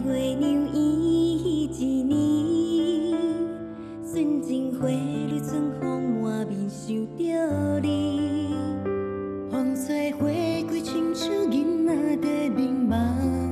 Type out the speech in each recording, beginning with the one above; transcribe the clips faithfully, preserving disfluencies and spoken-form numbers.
花娘伊一年，纯情花蕊春风满面想着你，风吹花开亲像囡仔在迷茫，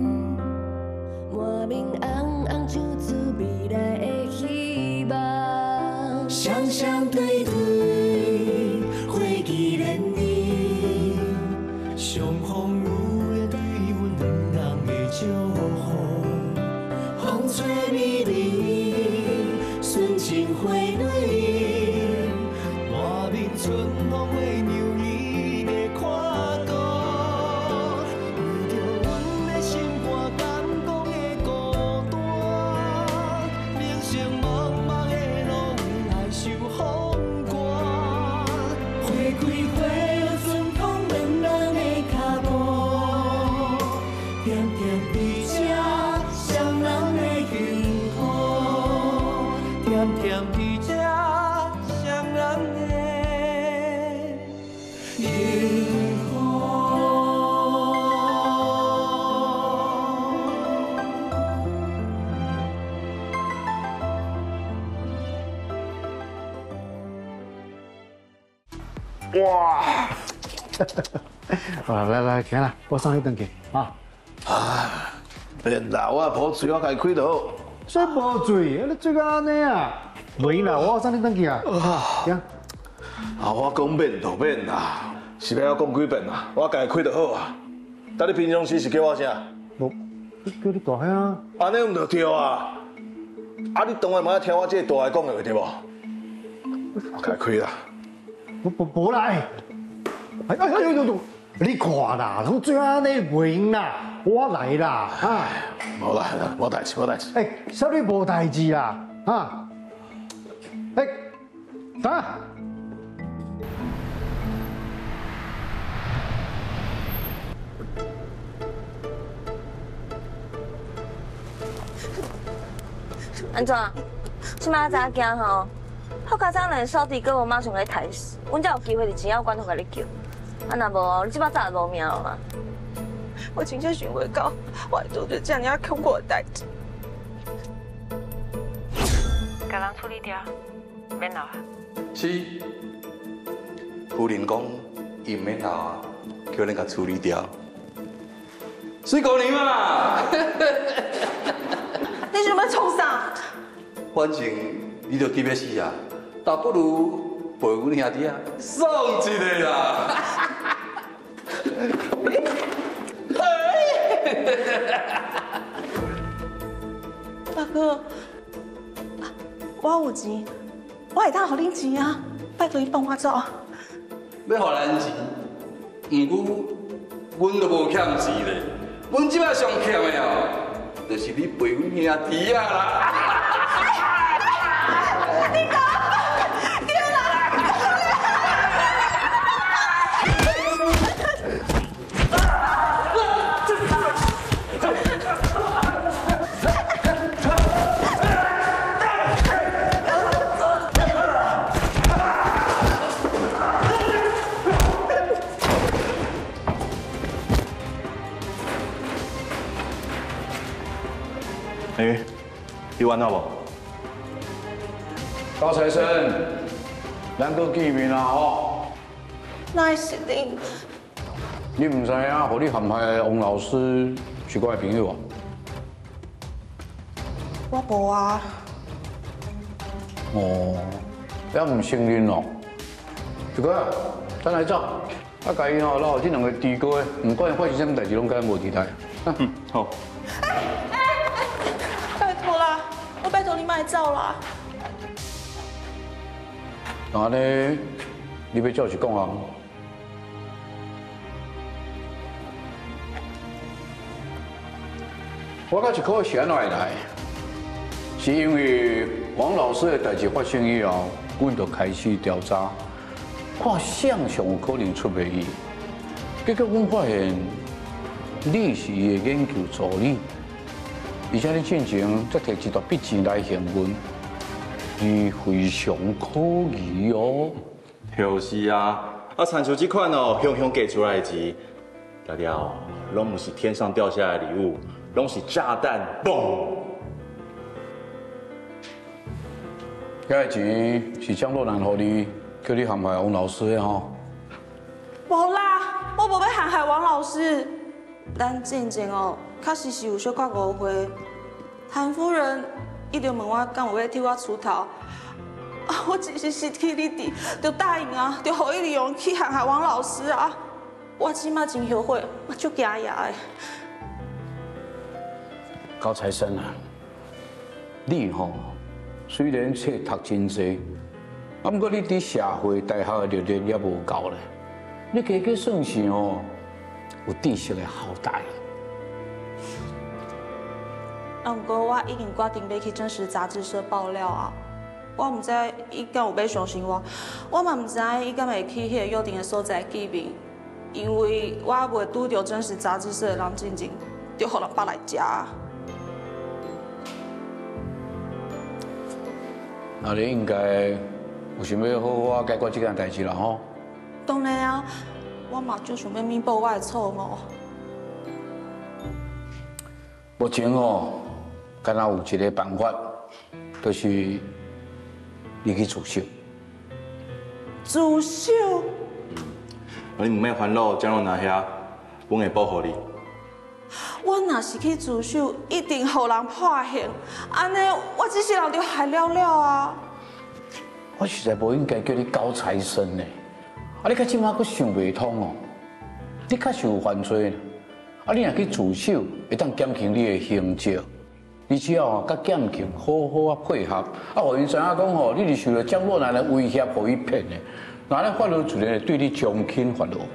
满面红红像出未来的希望，双双对对，花季连理，相逢有的对阮两人的祝福，风吹美丽，纯情花蕊，满面春风花娘伊要看顾，为着阮的心肝甘讲的孤单，人生茫茫的路爱受风寒，花开花落春风两人的脚步，点点滴滴双人的幸福，点点滴滴双人的幸福。 哇！啊，来来，行啦，我送你回去啊。 啊，免啦，我抱嘴我家开就好。 水无醉，你做到安尼啊？袂啦，我送你回去啊。行。 啊，我讲免就免啦，是要我讲几遍啦？我家开就好啊。但你平常时是叫我啥？ 无，叫你大兄啊。 安尼唔就对啊？啊，你当然嘛要听我这个大个讲的对无？我家开啦。 无无无啦，哎哎哎哎呦呦！你看啦，拢做安尼袂用啦，我来啦，啊！ 无啦，无代志，无代志。 哎，啥你无代志啦，啊！哎，等。 安怎？即摆早惊吼？好佳早连扫地哥无马上来抬死，阮才有机会伫钱仔馆头甲你叫。啊，若无你即摆早就无命了嘛。 我真正想袂到，我会做着这样恐怖的代志。 甲人处理掉，免闹啊。 是，夫人讲伊唔免闹啊，叫恁甲处理掉。水姑娘啊！ 你想要创啥？ 反正你就急要死啊，倒不如陪阮兄弟啊，送一个啦。 大哥，我有钱，我会当互恁钱啊！拜托你放我走。 要互咱钱，毋过阮都无欠钱咧，阮即摆上欠的哦，就是你陪阮兄弟啊啦。 你讲，对啦。 哎，你玩好无？ 高材生，咱搁见面啦吼！ 那是你， 你唔知影，互你陷害的王老师是我的朋友啊？ 我无啊。 哦，也唔承认哦。这个，咱来走，啊，家己吼留这两个猪哥，唔管发生什么代志，拢甲咱无期待。 嗯，好。 拜托啦，我拜托你卖走啦。 安尼，你要照是讲啊？我甲一颗是安怎会来？是因为王老师的代志发生以后，阮就开始调查，看谁上有可能出卖伊。结果阮发现，你是伊的研究助理，而且你进前则摕一大笔钱来还阮。你非常可疑哦。 就是啊，啊，参像这款哦，雄雄给出来的钱，条条拢不是天上掉下来的礼物， 拢是炸弹，嘣！ 遐个钱是江若楠互你，叫你陷害王老师的吼。 无啦，我无要陷害王老师。咱静静哦，确实是有小可误会。谭夫人一直问我敢有要替我出头，啊，我只是失去你弟，就答应啊，就互伊利用去陷害王老师啊。我即马真后悔，我足惊讶的。 高材生啊，你吼虽然册读真济，啊，不过你伫社会大学的历练也无够咧。你加加算是哦，有知识的好歹。 啊，不过我已经决定要去真实杂志社爆料啊。我唔知伊敢有要相信我，我嘛唔知伊敢会去迄个约定的所在见面，因为我未拄到真实杂志社的人静静，就互人扒来食。 那你应该有想要好好解决这件代志啦吼。 当然啊，我嘛就想要弥补我的错误。 目前哦，敢若有一个办法，就是你去自首。 自首？ 啊，你唔免烦恼，江若楠遐，阮会保护你。 我若是去自首，一定互人破刑，安尼我这世人就害了了啊！ 我实在无应该叫你高材生呢，啊，你到即马阁想袂通哦，你确实有犯罪，啊，你若去自首，会当减轻你的刑责，你只要甲减轻好好啊配合，啊，互因知影讲吼，你是受到江若楠的威胁，互伊骗的，那咱法律自然会对你从轻发落。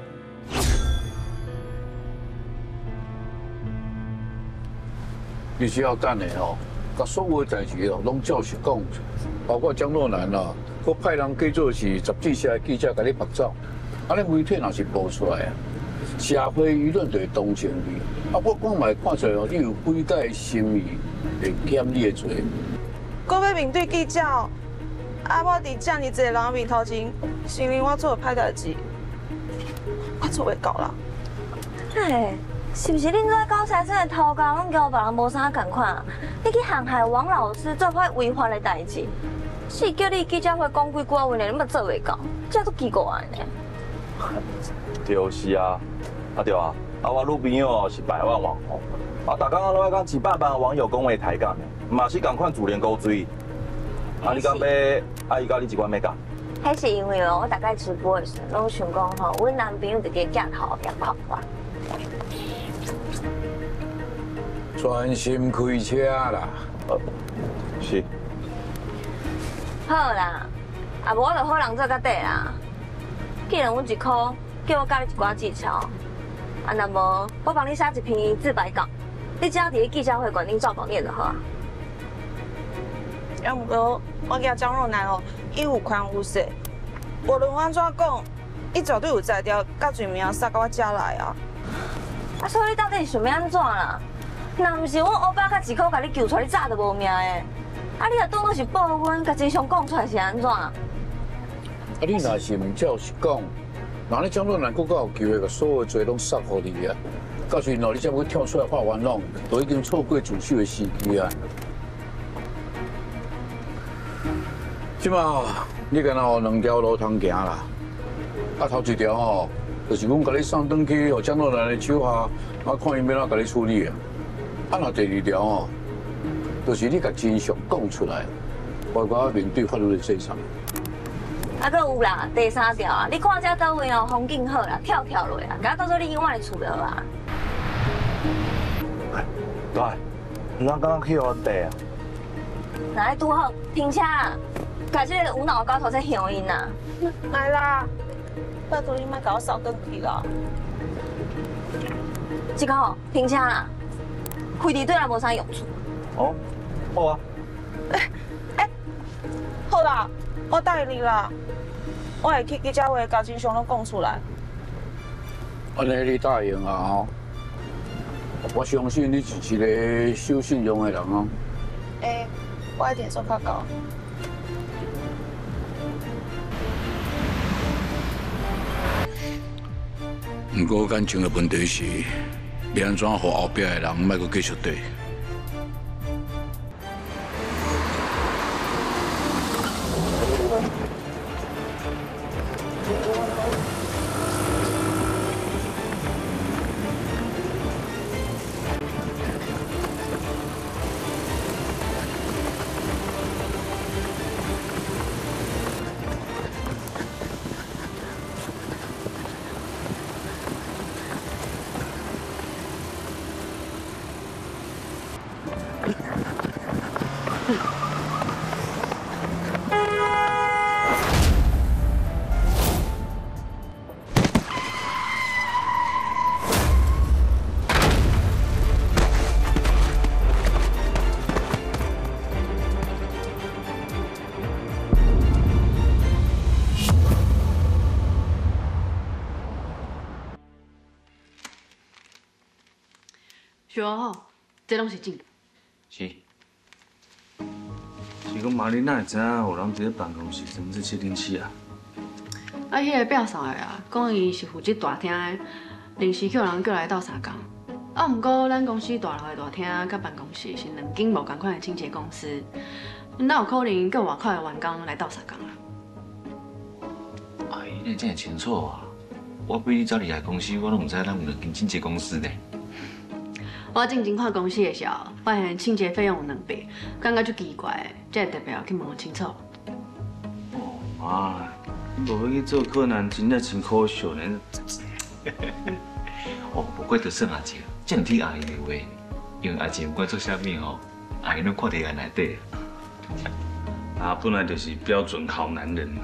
你只要等下吼，甲所有的代志哦，拢照实讲，包括江若楠啦，佮派人假做是杂志社的记者，甲你拍照，啊，你媒体若是报出来啊，社会舆论就会同情你。啊，我讲嘛会看出来哦，你有悔改的心意，会减你的罪。 我要面对记者哦，啊，我伫遮尔侪人面头前，承认我做歹代志，我做袂到啦。 哎。是不是恁做高材生的头家，拢交别人无啥共款啊？你去陷害王老师做歹违法的代志，是叫你记者会讲几句话，问题你嘛做袂到，这都奇怪呢。 就是啊，啊对啊，啊我女朋友哦是百万网红，啊大家拢爱讲一百万网友讲话抬杠的，嘛是共款自恋高水。啊你敢要啊伊甲你一款要讲？ 迄是因为哦，我大概直播的时候拢想讲吼，阮男朋友伫个镜头边拍我。 专心开车啦。 呃，是。 好啦，啊无我就好人做到底啦。既然阮一箍，叫我教你一寡技巧，啊那无我帮你写一篇自白稿，你只要伫记者会馆顶照稿念就好啊。 要毋过我惊张若楠哦，伊有权有势，无论安怎讲，伊绝对有才调，甲罪名撒到我遮来啊。 啊，所以你到底是想要安怎啦？若毋是阮乌爸甲一箍甲你救出来，你早就无命的。啊，你若当作是报恩，甲真相讲出来是安怎？啊， 你若是唔照实讲，那你江若楠更加有机会把所有罪拢撒互你啊！到时候你才会跳出来发冤枉，都已经错过自首的时机啊！即马你敢若有两条路通行啦，啊头一条吼，就是阮甲你送转去，互江若楠的手下，啊看伊要怎甲你处理啊！啊，那第二条哦，就是你甲真相讲出来，包括面对法律的制裁。 啊，搁有啦，第三条啊，你看遮倒位哦，风景好啦，跳跳落啦，甲当做你永远的厝就好啊。 来，咱刚刚去我地啊。 哪来拄好停车啦，甲这个无脑的高头在响音呐。 来啦，拜托你莫甲我扫转去啦。 这个吼停车啦。开伫对咱无啥用处。 哦，好啊。 哎哎，好啦，我答应你啦，我会去记者会把真相拢讲出来。 安尼你答应啊吼？我相信你是一个守信用的人哦。 哎，我一定做较到。 不过感情的问题是， 要安怎让后壁的人莫阁继续对？ 是哦，这拢是证据。 是。是讲妈，你哪会知影有人伫咧办公室装这窃听器啊？ 啊，迄个表嫂的啊，讲伊是负责大厅的，临时叫人过来斗相共。啊，毋过咱公司大楼的大厅甲办公室是两间无同款的清洁公司，哪有可能叫外口的员工来斗相共啊？ 阿姨，你真会清楚啊！我比你早离开公司，我都唔知咱有两间清洁公司呢。 我进前看公司的时候，发现清洁费用有两倍，感觉足奇怪，才会特别去问清楚。 哦妈，你无去做柯南，真正真可惜呢。哦，不过就算阿姐，这样听阿姨的话，因为阿姐不管做啥物哦，阿姨拢看在眼内底。啊，本来就是标准好男人。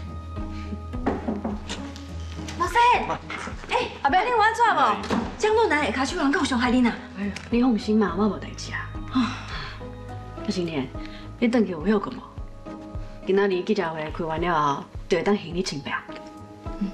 老师，哎，阿伯，你有安怎无？ 江路南下骹手人够伤害你呐！ 哎呦，你放心嘛，我无代志啊。啊，阿新田，你回去有休困无？今仔日记者会开完了后，就会当行李请假。 嗯。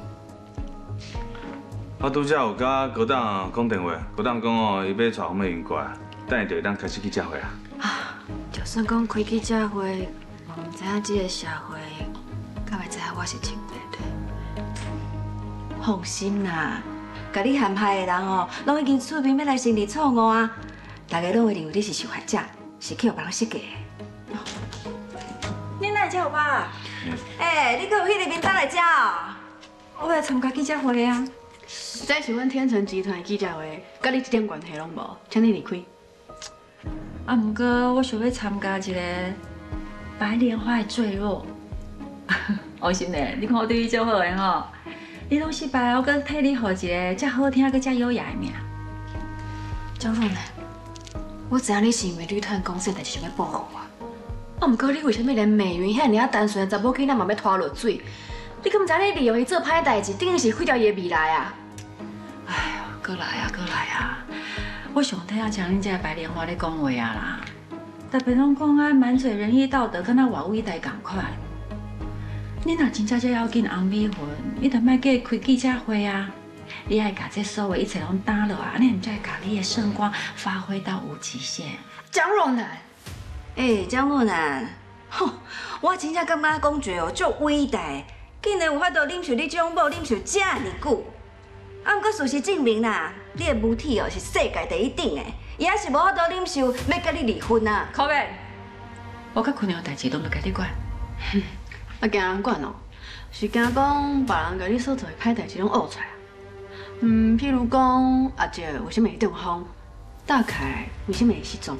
我拄则有甲高档讲电话，高档讲哦，伊要带我们员过来，等下就会当开始记者会啊。 啊，就算讲开记者会，我唔知影这个社会，敢会知影我是清白的。放心啦。 甲你陷害的人哦，拢已经出面要来审理错误啊！大家拢会认为你是受害者，是去互别人设计的。你哪会这有吧？哎，你搁有迄个名单来遮哦？我要参加记者会啊！ 这是阮天成集团的记者会，甲你一点关系拢无，请你离开。 啊，毋过我想要参加一个白莲花的坠落。王心嘞，你看我对你足好的吼。 你拢失败，我搁替你号一个遮好听、搁遮优雅的名。张若楠，我知影你是因为旅团公司代志想要报复我。啊，毋过你为什么连美云遐尔单纯的查某囡仔嘛要拖落水？你敢毋知你利用伊做歹代志，等于是毁掉伊的未来啊！哎呀，搁来啊，搁来啊！我上体啊，像恁遮白莲花咧讲话啊啦，特别拢讲啊满嘴仁义道德，敢若外伟大共款。 你若真正这要紧红米粉，你就莫计开记者会啊！你爱把这所有一切拢打落啊，你唔才把你的圣光发挥到无极限。江若楠，哎，江若楠，吼，我真正感觉讲句哦，足伟大，竟然有法度忍受你这种某忍受这么久。啊，不过事实证明啦，你的母体哦是世界第一等的，伊也是无法度忍受要甲你离婚啊。可袂？我甲坤阳代志拢要甲你管。啊，惊人管哦，是惊讲别人甲你所做的歹代志拢挖出来。嗯，譬如讲阿姐为什么会中风，大概为什么会失踪？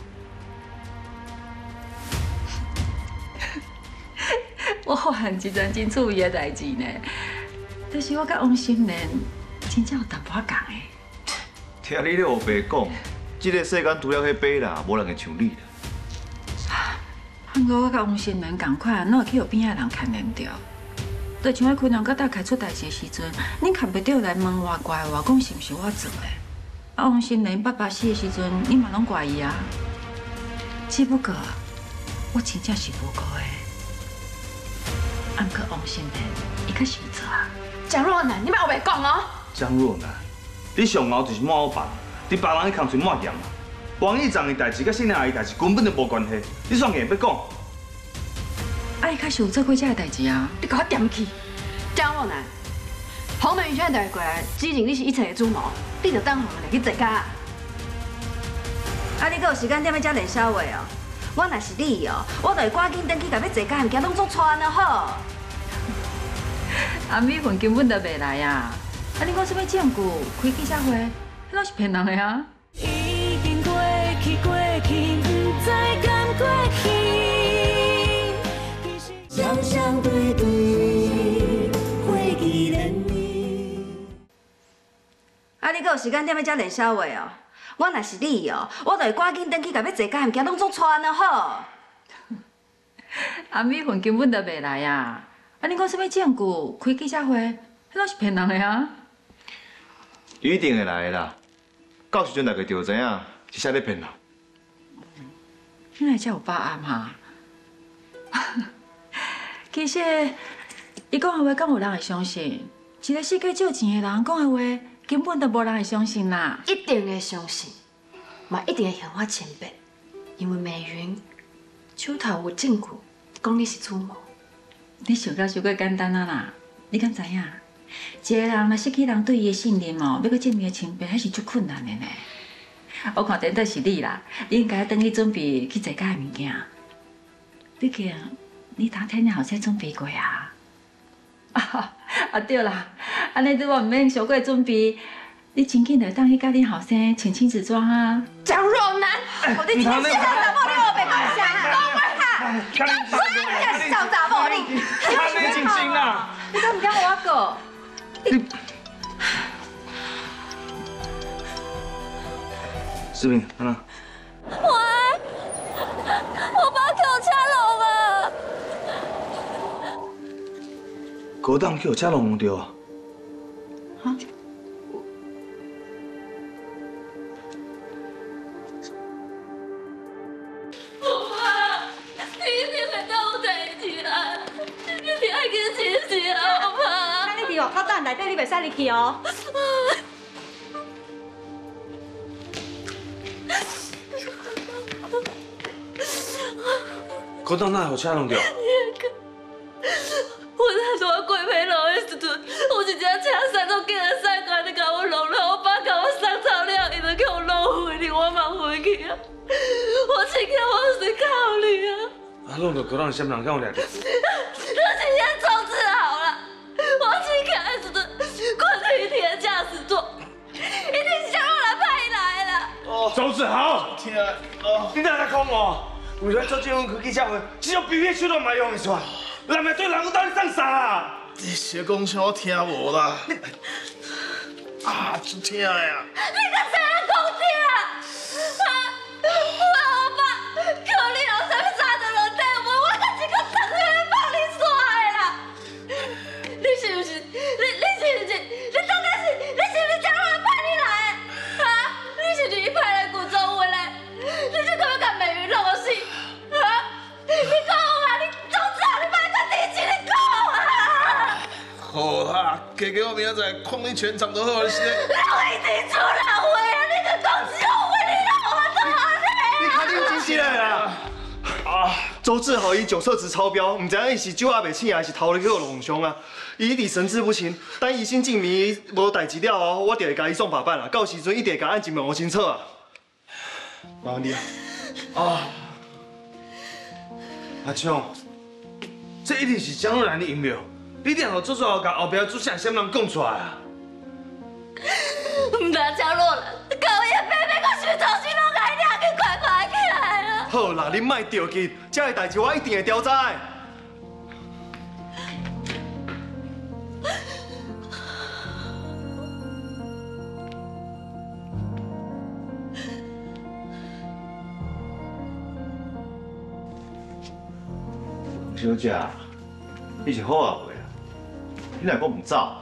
我发现一件真趣味的代志呢，就是我甲王心莲真正有淡薄仔共的。 听你咧胡白讲，这个世间除了迄白啦，无人会像你啦。 不过我甲王心莲同款，哪会去互边仔人牵连着？就像迄坤阳甲大开出代志的时阵，恁看不到来问我怪我，讲是毋是我做的？啊，王心莲爸爸死的时阵，你嘛拢怪伊啊？只不过我真正是无辜的。啊，不过王心莲伊较是做啊。江若楠，你莫后白讲哦。 江若楠，你上后就是抹我爸，伫别人的空嘴抹盐。 王义章的代志甲新娘阿姨代志根本就无关系，你煞硬要讲？ 啊，伊确实有做过这个代志啊！ 你给我点去！江若楠，黄美云现在带过来，指认你是一切的主谋，你就当红了去坐监。 啊，你阁有时间踮咧遮练小话哦？我若是你哦，我就会赶紧转去，甲要坐家物件拢做穿了好。 阿美云根本就袂来啊！啊，你讲什么证据？开记者会，迄都是骗人的啊！ 已经过去，过去，不再敢过去。双双对对，回忆连你。 啊，你阁有时间踮咧遮练小话哦？我若是你哦，我就会赶紧转去，甲要坐家物件拢做穿了好。 阿美云根本就袂来啊！啊，你讲什么证据？开记者会，迄都是骗人的啊！ 一定会来的啦，到时阵大家就知影是谁咧骗人。 你来遮有把握嘛？其实，伊讲的话，敢有人会相信？一个世界借钱的人讲的话，根本就无人会相信啦。 一定会相信，嘛一定会向我清白，因为美云手头有证据，讲你是主谋。 你想到伤过简单啊啦！你敢知影？一个人若失去人对伊的信任哦，要搁证明清白，还是足困难的呢。我看顶倒是你啦，你应该等你准备去坐家的物件。毕竟你当天后生准备过啊。啊啊对啦，安尼你我唔免小过准备，你真紧就当去甲恁后生穿亲子装啊。 张若楠，我你今天现在查某你我袂讲啥，讲我哈，讲我你是找查某你， 你真心啊！ 你敢唔敢我讲？你视频，看哪？ 喂，我爸给我掐龙了。 高档叫车弄着啊！ 啊？ 我爸，你一定会跟我在一起啊！你一定爱跟清醒啊，我爸。 那你伫外口等内底，你袂使入去哦。 高档哪有车弄着？ 我在大过马路的时阵，有一只车驶到竟然驶过来，就甲我弄了。我爸甲我送走了，伊就叫我弄回去，我嘛回去啊。我真叫我是靠你啊！ 啊，弄着高档什么人敢有掠着？ 我今天周志豪了，我去看的时阵，困在一天驾驶座，一定是想我来派来了。 哦，周志豪，天啊！哦，你哪来讲我？为了做这份开记者会，这种卑鄙手段嘛用会出来？人咪对人我到底送啥啊？ 你写讲啥我听无啦？啊，真疼呀！ 你个啥人讲听啊？啊！我我爸叫你用啥物三十轮底门，我甲一个等下要帮你刷的啦。你是不是？你你是不是？你到底是？你是不是叫我来派你来的？啊！你是不是伊派来古中文的？你是干要甲美云弄死？啊！你讲啊！你总之啊！你莫再提起你讲啊！ 好啦，加加我明仔载诓你全场都好，你是咧？ 你一定出人话啊！你个讲笑话，你让我怎么你看你真起来啦！啊，周志豪伊酒测值超标，唔知影伊是酒压袂醒，还是头咧去互弄伤啊？伊一直神志不清，等医生证明无代志了后，我就会甲伊送法办啦。到时阵一定会甲案情问我清楚啊！麻烦你啊！啊，阿强，这一定是张若兰的阴谋，你一定要做做甲后壁主线什么人讲出来啊！ 唔得，张若兰，搞伊的妹妹，我是重新拢甲伊抓去快快起来了。 好啦，你莫着急，这个代志我一定会调查的。 小姐，你是好啊未啊？你若阁唔走？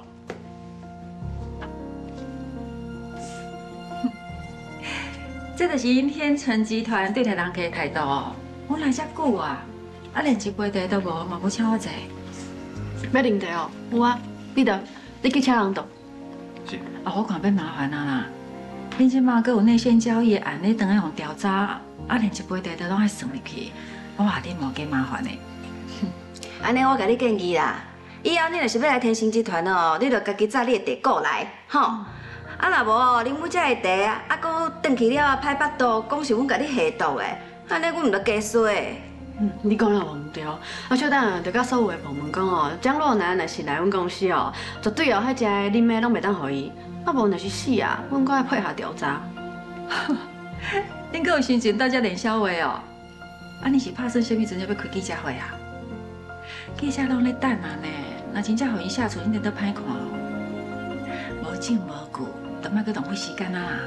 这就是因天成集团对待人家的态度哦。我来遮久啊，啊连一杯茶都无，嘛要请我坐。 要啉茶哦，有啊，你得你去请人倒。 是。啊，我看要麻烦啊啦。恁即马阁有内线交易的案咧，等下用调查，啊连一杯茶都拢爱算入去，我话恁无加麻烦的。 安尼我甲你建议啦，以后你若是要来天星集团哦，你就家己载你的地顾来，吼。啊， 啊，若无哦，啉阮遮的茶，啊，搁转去了歹巴肚，讲是阮甲你下毒的，安尼阮唔得加衰。 嗯，你讲了无唔对，啊，小等着甲所有的部门讲哦，蒋若男若是来阮公司哦，绝对哦，遐只啉的拢袂当互伊，啊无若是死啊，阮搁爱配合调查。 恁阁有心情到遮练小话哦？啊，你是拍算啥物阵要要开记者会啊？记者拢咧等啊呢，若真正互伊下出，恁得歹看哦。无证无据，就莫阁浪费时间啊啦。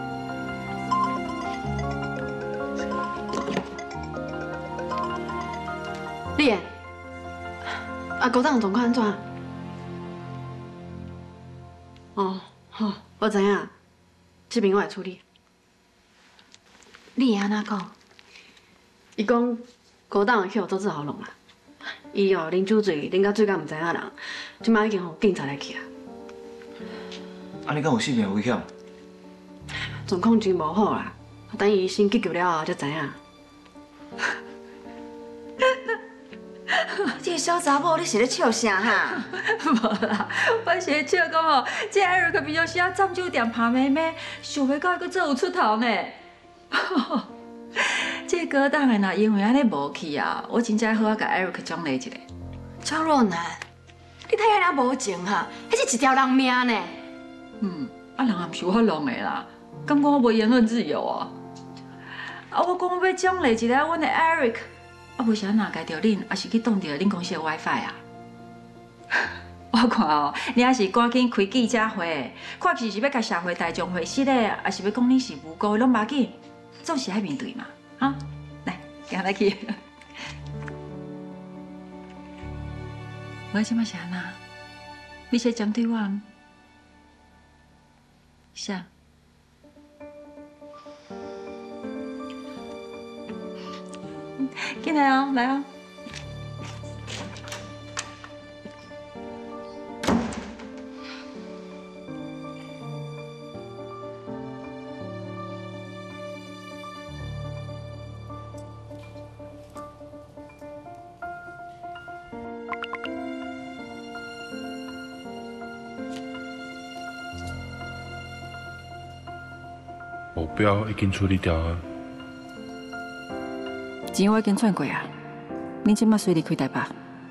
丽妍，啊，高档状况安怎？哦，好，我知影，这边我会处理。 你会安怎讲？ 伊讲高档去互周志豪弄啦，伊哦啉酒醉，啉到醉到唔知影人，即摆已经互警察来去啊。 啊，你敢有性命危险？ 状况真无好啦，等伊先急救了后才知影。 这个小查某，你是咧笑啥哈？ 无啦，我是咧笑讲哦，这艾瑞克平常时啊占酒店拍妹妹，想袂到伊阁做有出头呢。这高档的若因为安尼无去啊，我真正好啊，甲艾瑞克奖励一下。 张若楠，你睇下那无情哈，迄是一条人命呢。 嗯，啊人也毋是我弄的啦，敢讲我无言论自由啊？啊，我讲我要奖励一下阮的艾瑞克。 啊，为啥哪介着恁，还是去挡着恁公司的 WiFi 啊？我看哦，你还是赶紧开记者会，看是是要甲社会大众会失咧，还是要讲你是无辜的，拢无紧，总是爱面对嘛，哈、啊！来，行来去。我即摆是安那？你是针对我？啥？ 进来哦，来哦。 目标已经处理掉啊。 钱我已经赚过啊，恁即马随离开台北。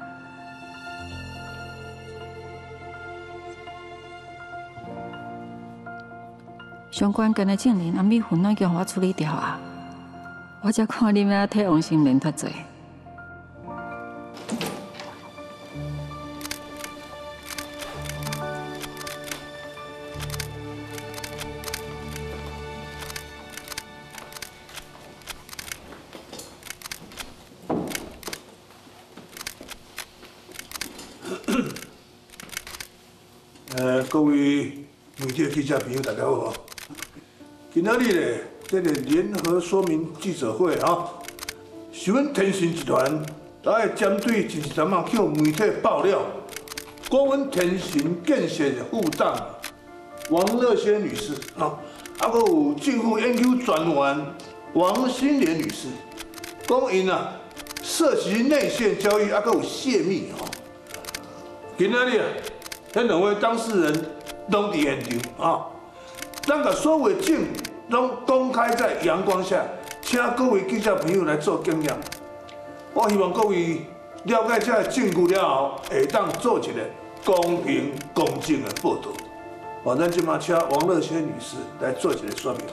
相关跟的证人、阿米粉拢已经互我处理掉啊，我才看恁要替王生免脱罪。 呃，各位媒体记者朋友，大家好！今仔日咧，这个联合说明记者会啊，是阮天信集团来针对前一阵啊去媒体爆料，讲阮天信建设副董王乐仙女士啊，啊，还有政府研究专员王新莲女士，讲因啊涉及内线交易，啊，还有泄密哦。今仔日啊。 那两位当事人拢伫现场啊，咱把所有的证拢公开在阳光下，请各位记者朋友来做检验。我希望各位了解这个证据了后，会当做一个公平公正的报道。我咱今嘛请王乐仙女士来做一个说明。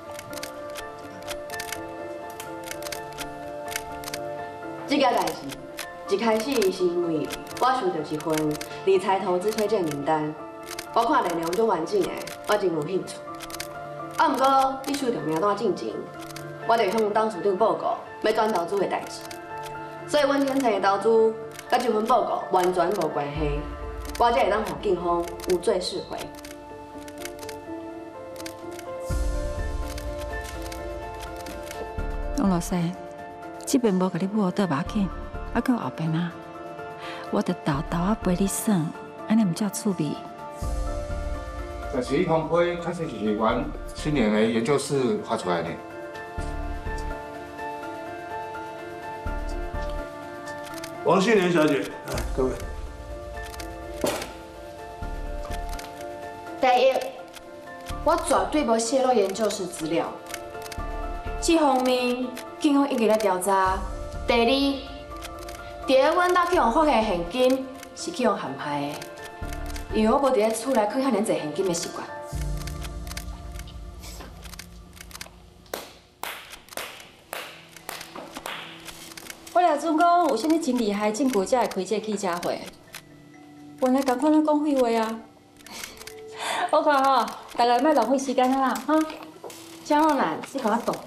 这个代志一开始是因为。 我收到一份理财投资推荐名单，我看内容足完整的，我真有兴趣。啊，不过你收到名单进前，我就向董事长报告要转投资的代志，所以阮先生的投资甲这份报告完全无关系，我才会当互警方无罪释回。 王老师，这边无甲你补倒把紧，啊，到后边啊。 我得豆豆啊陪你耍，安尼唔才趣味。 这是一封批，确实是阮青年的研究室发出来的。 王新莲小姐，哎，各位。 第一， 我绝对无泄露研究室资料。这方面，警方一直在调查。第二，伫个阮兜去互发现现金是去互陷害的，因为我无伫咧厝内藏遐尼侪现金的习惯。 我俩总讲有啥物真厉害证据才会开这记者会。原来同款咧讲废话啊！我看吼，大家莫浪费时间啦，哈。 江若兰，你甲我动。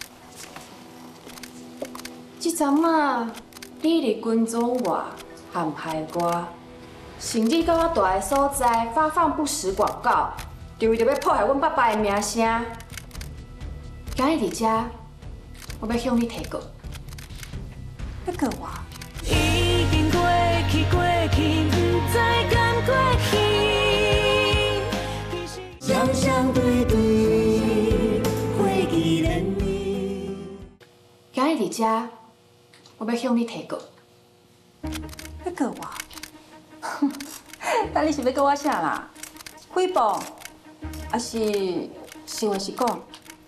即阵啊，你伫军中外陷害我，甚至到我住的所在发放不实广告，就为着要破坏阮爸爸的名声。今日伫遮，我要向你提告。 要告我？ 已经过去，过去，不知敢过去。双双对对，回忆连绵。 今日伫遮，我要向你提告。 要告我？那你是要告我啥啦？诽谤，还是实话实讲？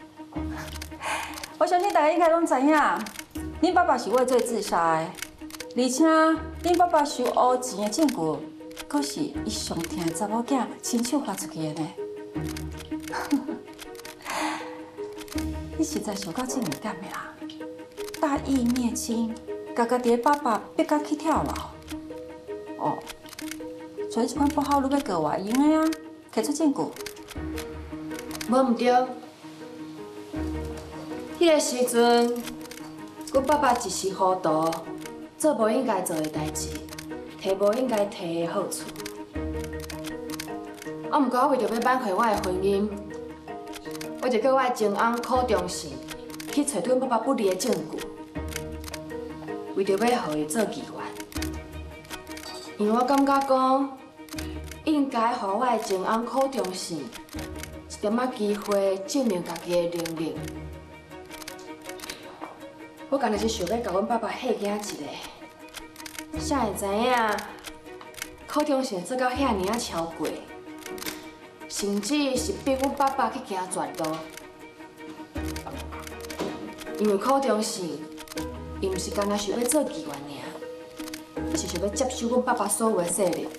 我相信大家应该拢知影。恁爸爸是畏罪自杀的，而且恁爸爸收乌钱的证据，阁是伊上疼的查某囝亲手发出去的呢。你实在想到这敏感的啦！大义灭亲，家家己的爸爸逼甲去跳楼。哦，所以这款不好路要告我用的啊，摕出证据。 无唔对，迄个时阵。阮爸爸一时糊涂，做无应该做的代志，摕无应该摕的好处。啊，毋过我为着要挽回我的婚姻，我就叫我的前翁柯中信去找对阮爸爸不利的证据，为着要互伊做议员。因为我感觉讲，应该互我的前翁柯中信一点仔机会证明家己的能力。我干日是想要甲阮爸爸吓惊一个，谁会知影柯中信做到遐尼啊超过，甚至是逼阮爸爸去行绝路。因为柯中信，伊毋是干那想要做议员尔，是想要接收阮爸爸所有的势力。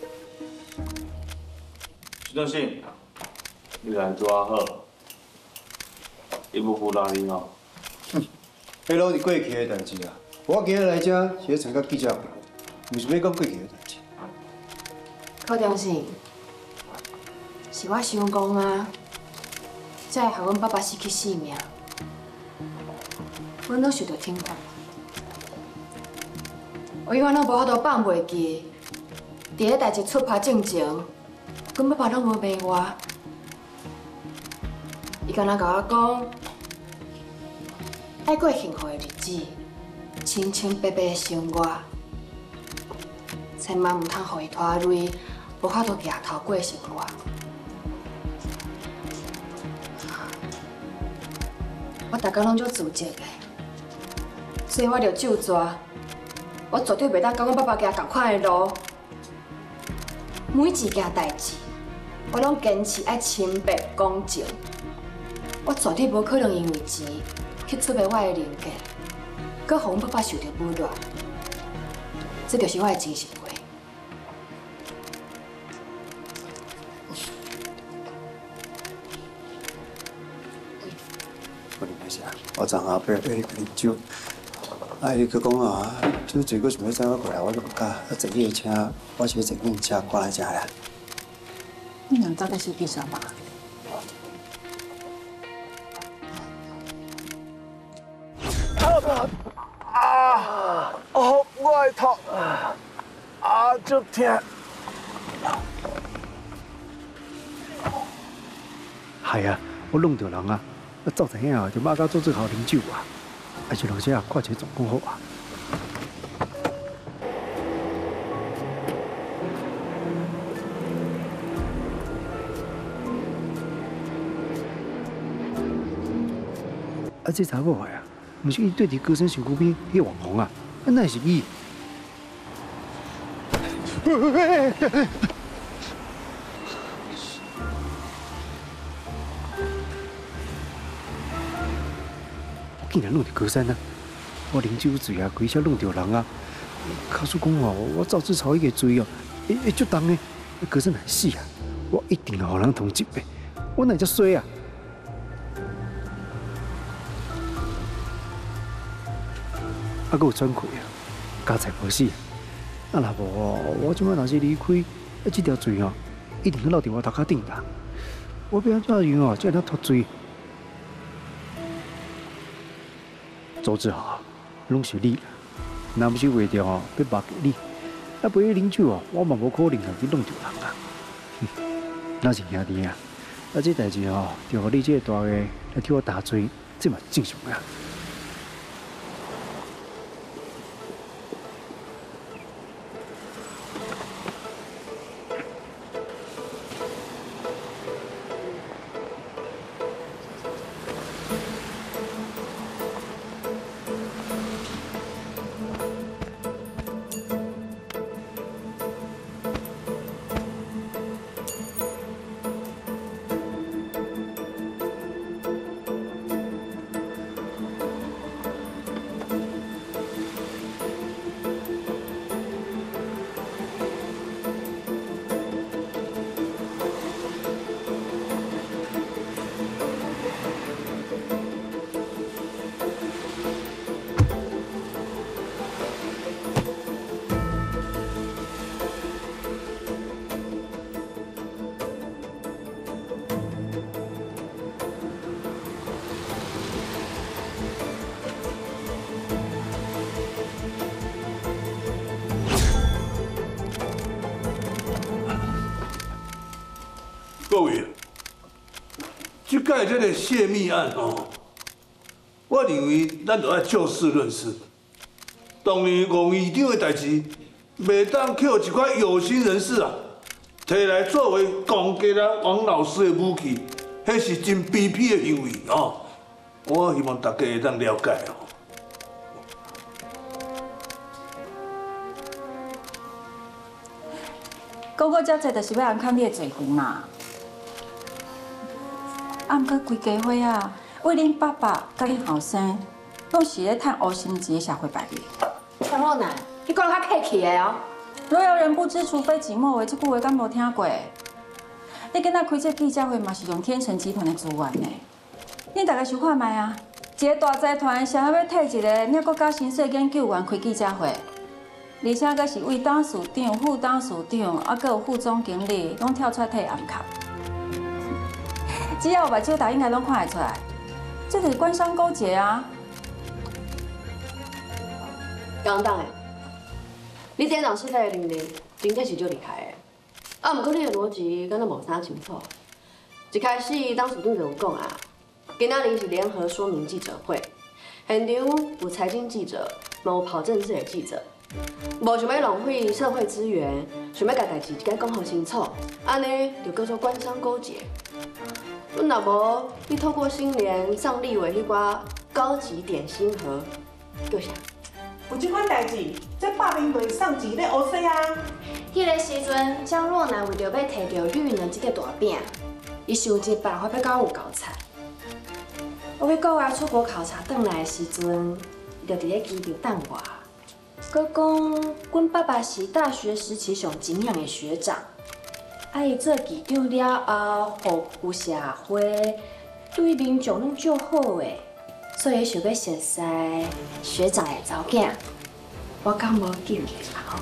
徐正信，你来做啊好，伊无负担你哦。 哼。迄拢是过去的代志啊！我今日来遮是要参加记者会，毋是要讲过去的代志。 柯中信，是我想讲啊，才会害阮爸爸失去性命。阮拢受到惩罚，我永远拢无法度放袂记。伫个代志出发之前，阮爸爸拢无骂我，伊敢若甲我讲。爱过幸福的日子，清清白白的生活，千万唔通互伊拖累，无法度举头过生活。我大家拢足自责的，所以我着就抓，我绝对袂当甲阮爸爸行同款的路。每一件代志，我拢坚持爱清白公正，我绝对无可能因为钱。去出卖我的人格，搁让阮爸爸受到侮辱，这就是我的真心话。 不能歹势，我昨下爬爬你啉酒，啊，伊佮讲啊，酒醉佮想要载我过来，我都不敢。啊，坐你的车，我是要坐你的车赶来遮啦。 你两早在手机上吧？ 啊！哦，我的头啊，足痛。 系啊，我弄到人啊，啊，早知影啊，就马甲做最好啉酒啊，啊，就落车啊，看起总更好啊。啊，这查某个啊，毋是伊对伫高升身躯边迄网红啊，啊，那是伊。 竟然弄着高山啊！我啉酒醉啊，规车弄着人啊！卡叔讲哦，我赵志超迄个罪哦，会会足重的，高山若死啊，我一定互人通缉的，我哪会遮衰啊？啊，阁有喘气啊，家财无死。啊，若无哦，我即摆若是离开，啊，这条罪哦，一定要落伫我头壳顶啦。我要安怎样哦，才能脱罪？周志豪，拢是你啦，若不是为着哦要目你，啊陪你啉酒哦，我嘛无可能让你弄着人啊。那是兄弟啊，啊这代志哦，就互你这个大个来替我担罪，这嘛正常啊。各位，即届这个泄密案哦，我认为咱就要就事论事。当年吴院长的代志，袂当扣一块有心人士啊，摕来作为攻击啊王老师的武器，迄是真卑鄙的行为哦。我希望大家会当了解哦。 讲我遮济，就是要安看你的罪行嘛。啊，毋过规家伙啊，为恁爸爸甲恁后生，拢是咧趁乌心钱的社会败类。 张若楠，你讲较客气的哦。 若有人不知，除非己莫为，这句话敢无听过？你今仔开这记者会嘛是用天成集团的资源呢？恁大家想看卖啊？一个大财团想要要替一个那国家新税研究员开记者会，而且佫是为董事长、副董事长，啊，佫有副总经理，拢跳出来替暗卡。只要有目睭，大应该拢看得出来，这就是官商勾结啊！ 刚当的，你店长时代的能力真正是足厉害的。啊，不过你的逻辑敢若无啥清楚。一开始董事长就有讲啊，今仔日是联合说明记者会，现场有财经记者，嘛有跑政治的记者，无想要浪费社会资源，想要甲代志一概讲好清楚，安尼就叫做官商勾结。阮若无，你透过新联上立委迄寡高级点心盒，叫啥？ 有这款代志，这百名队上级咧乌西啊！ 迄个时阵，张若楠为着要摕到绿能这个大饼，伊想一个办法要甲我有交差。我要国外出国考察转来的时阵，伊就伫咧机场等我。佮讲，阮爸爸是大学时期上敬仰的学长。啊！伊做局长了后，服务社会，对民众拢足好诶，所以想要熟悉学长的查某囝，我敢无紧的啦。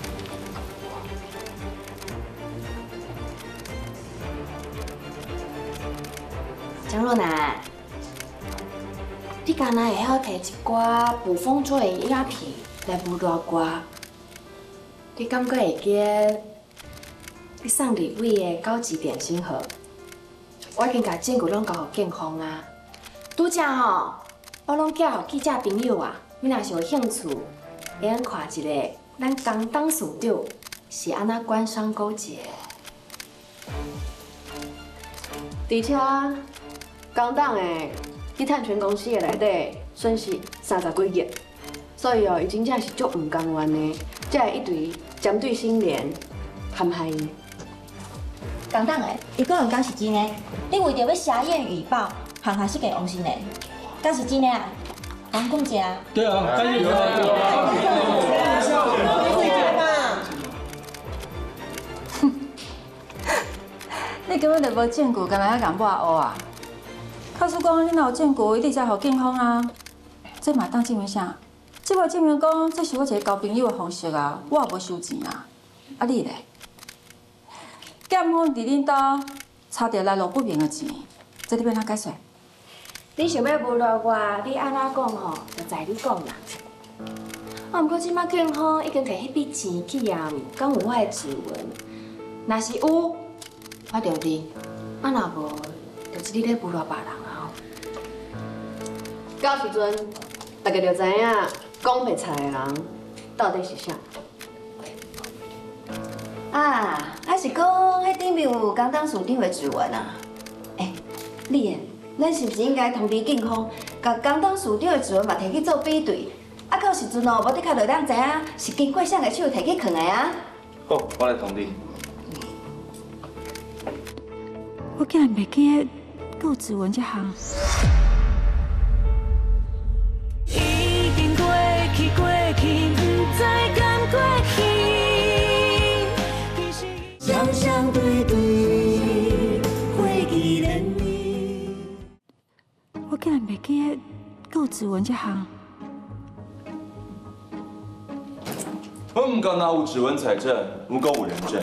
张若楠，你敢若会晓摕一寡捕风捉影的影片来舞大歌？你敢阁会记？你送立委的高级点心盒，我已经甲证据拢交互警方啊。拄则吼，我拢寄互记者朋友啊，你若是有兴趣，会用看一个咱江董事长是安那官商勾结。 而且，江董的去探权公司的内底损失三十几亿，所以哦，伊真正是足唔甘愿的，才会一直针对新联陷害伊。 港党诶，伊讲的敢是真诶？你为着要挟燕语报，行害失个王新莲，敢是真诶啊？ 王公姐啊。 对啊，干净有啊有啊。 你根本就无证据，干嘛要讲我黑啊？卡叔讲，你若有证据，一定才互警方啊。这嘛当证明啥？这嘛证明讲，这是我一个交朋友的方式啊，我也无收钱啊。啊你咧？检方伫恁兜查到来路不明的钱，这你要哪解释？ 你想要侮辱我，你安怎讲吼，就在你讲啦。啊，不过即摆警方已经摕迄笔钱去验，敢有我的指纹？若是有，我就认；啊，若无，就是你咧侮辱别人啊。到时阵，大家就知影讲袂出的人到底是啥。 啊，还是讲迄顶面有刚当署长的指纹啊？哎，丽燕，咱是不是应该通知警方，甲刚当署长的指纹嘛摕去做比对？啊，到时阵哦，无得较就咱知影是经过谁的手摕去藏的啊？ 好，我来通知。 我竟然袂记得还有指纹这项。 已经过去过去，不知敢过去。双双对对，回忆连绵。 我竟然袂记得还有指纹这项。 我唔敢拿有指纹采证，唔够有人证。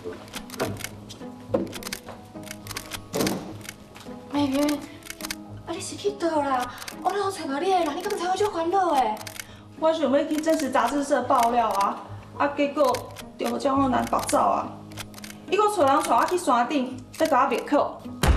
美云，啊你是去倒啦？我老找无你的人，你敢知我足烦恼的？ 我想要去真实杂志社爆料啊，啊结果就互江若男绑走啊！伊阁找人带我去山顶，要甲我灭口。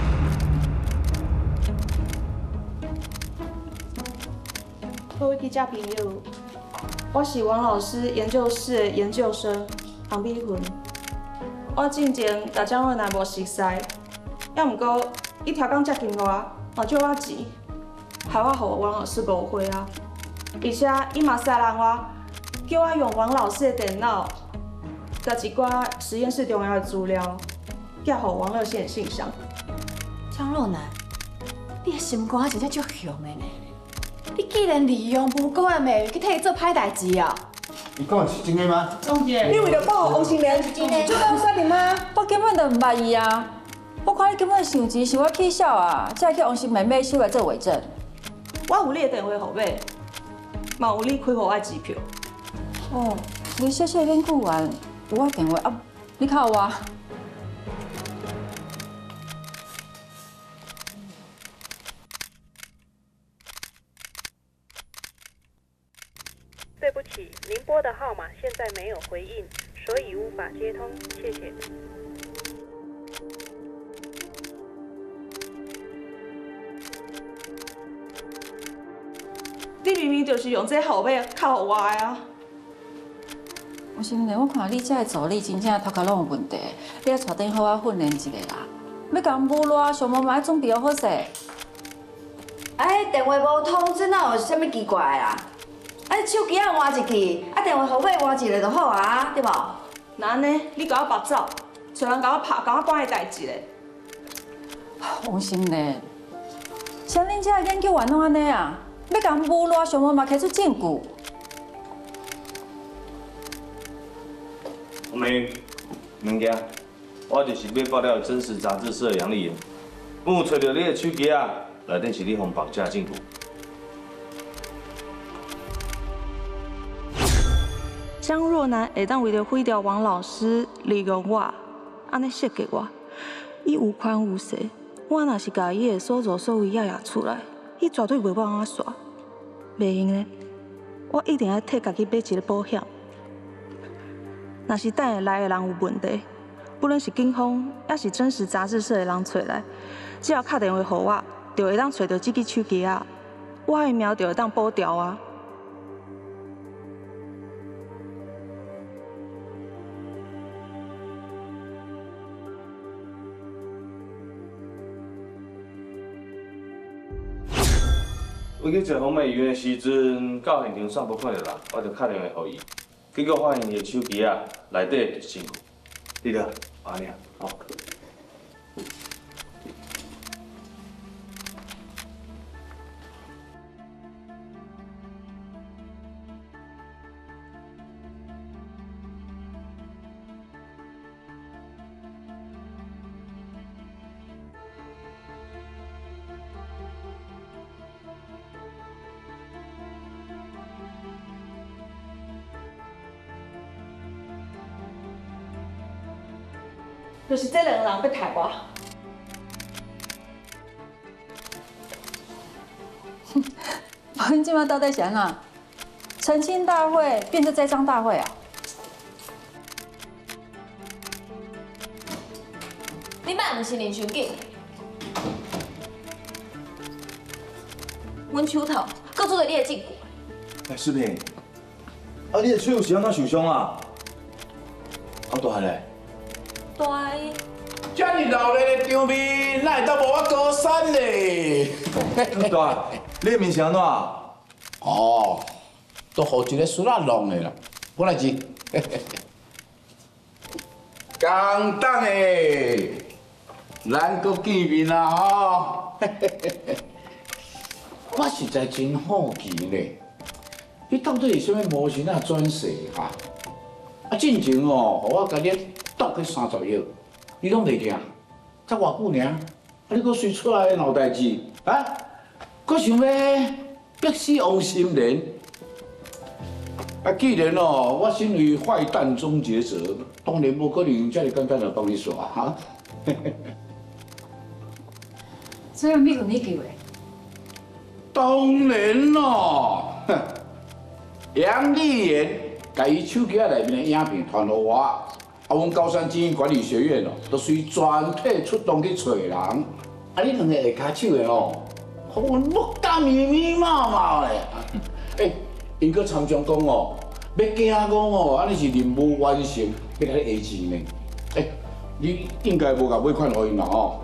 各位记者朋友，我是王老师研究室的研究生洪美云。我之前甲江若男无熟识，要毋过伊超工接近我，嘛借我钱，害我互王老师误会啊！而且伊嘛杀人我，叫我用王老师的电脑，甲一寡实验室重要的资料寄互王乐宪信箱。 张若楠，你的心肝真正足凶的呢！你竟然利用无辜的美去替伊做歹代志啊！ 你讲的是真的吗？ 总姐，你为了保护王心莲，就当杀人吗？ 我根本就唔捌伊啊！我看你根本想钱是我起笑啊，才去王心妹买手来做伪证。 我有你的电话号码，嘛有你开互我的支票。 哦，你小小研究员有我电话啊，你靠我。 对不起，您拨的号码现在没有回应，所以无法接通，谢谢。 你明明就是用这号码靠我的啊！ 我心呢，我看你这个助理真正头壳拢有问题，你要带顶好我训练一下啦。要甲人侮辱，上无嘛要准备好势。 哎，电话无通，这哪有啥物奇怪啦？哎，手机啊换一支，啊电话号码换一个就好啊，对无？ 那安尼，你甲我拔走，找人甲我拍，甲我办个代志咧。 王心呢？像恁这研究员拢安尼啊？要甲人侮辱，上无嘛摕出证据。 我们物件，我就是要爆料真实杂志社的杨丽妍。我有找到你的手机啊，内底是你互绑架证据。 江若楠会当为了毁掉王老师，利用我，安尼设计我，伊无权无势。我若是甲伊的所作所为压压出来，伊绝对袂帮我煞，袂用呢。我一定要替家己买一个保险。若是等下来的人有问题，不论是警方，还是真实杂志社的人找来，只要打电话给我，就会当找到这支手机啊，我的命就会当保掉啊。 我去找黄美云的时阵，到现场煞无看到人，我就打电话给伊，结果发现伊的手机啊，内底就是证据。你了，安尼啊，好。 就是这两个人要害我。 阮即马到底是安怎？澄清大会变成栽赃大会啊？ 你摆毋是林伤紧，阮手头搁做着你的证据。 哎，视频，啊，你的手是安怎受伤啊？啊，大汉嘞？ 大姨， 遮尔老练的场面，哪会当无我高山呢？ 大，你的面是安怎？ 哦，都互一个孙仔弄的啦，我来治。简单的，咱搁见面啦吼！我实在真好奇呢，你到底是啥物模型啊转世哈？啊，进前哦，互我甲你斗去三十亿，你拢袂惊？才偌久尔，啊，你搁随出来闹代志啊？搁想要逼死王心莲？啊，既然哦，我身为坏蛋终结者，当然无可能遮尔简单就帮你耍哈。 所以秘鲁你救的？ 当然咯，杨丽妍把伊手机内面的影片传给我，啊，阮高山经营管理学院哦，就随全体出动去找人，啊，你两个下骹手的哦，互阮不敢密密麻麻的。哎，因搁参详讲哦，要惊讲哦，安尼是任务完成，要来下钱呢。哎，你应该无甲尾款互因嘛吼？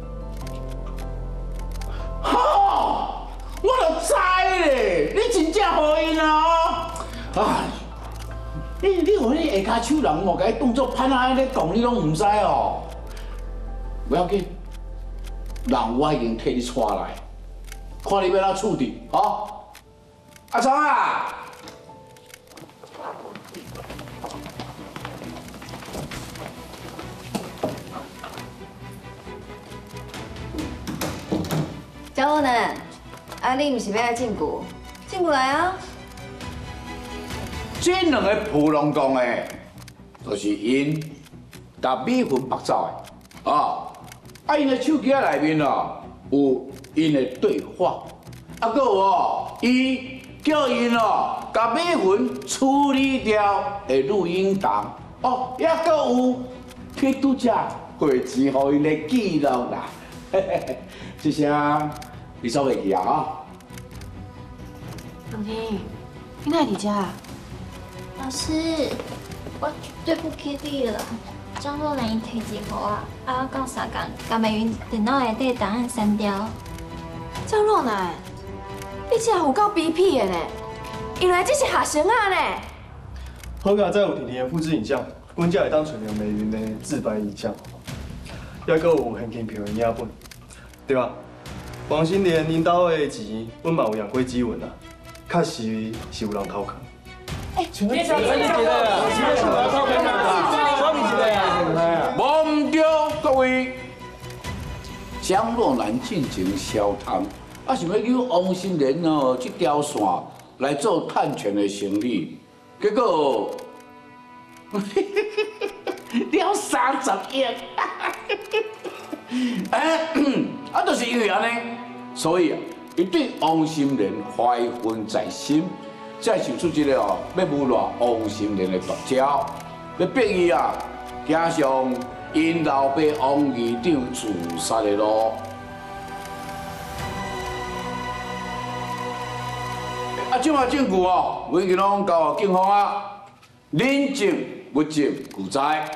哈，我就知咧，你真正互因啊！哎，你你互你下骹手人哦，甲伊当作歹仔安尼讲，你拢唔知哦。不要紧，人我已经替你带来，看你要哪处理，吼。阿昌啊！ 张若楠，啊，你唔是要来证据？证据来啊！ 这两个普龙讲的，就是因甲米粉绑走的，啊，啊因的手机内面啊有因的对话，啊，搁有哦，伊叫因哦甲米粉处理掉的录音档，哦，也搁有去拄只汇钱互因的记录啦，嘿嘿嘿，这些你收袂记啊？啊？ 阿婷，你哪伫遮啊？ 老师，我对不起你了。张若兰伊提钱给我，啊，我到三工，把美云电脑内底档案删掉。 张若兰，你真有够卑鄙的呢！原来这是学生啊呢！ 好佳再有婷婷的复制影像，阮才会当找到美云的自白影像，还阁有现金票的影本，对吧？王心莲领导的钱，阮嘛有验过指纹啊，确实是有人偷藏。 哎， 请问小姐，你几个啊？几个出来偷看啊？小米几个啊？ 无唔对，各位，张若兰进前消摊，啊想要叫王心莲哦这条线来做探权的生意，结果了三十亿，哎，啊，就是因为安尼，所以啊，伊对王心莲怀恨在心。才想出这个哦，要侮辱王心莲的毒招，要逼伊啊走上因老爸王议长自杀的路。啊，这嘛证据哦，我已经拢交警方啊，人证物证俱在。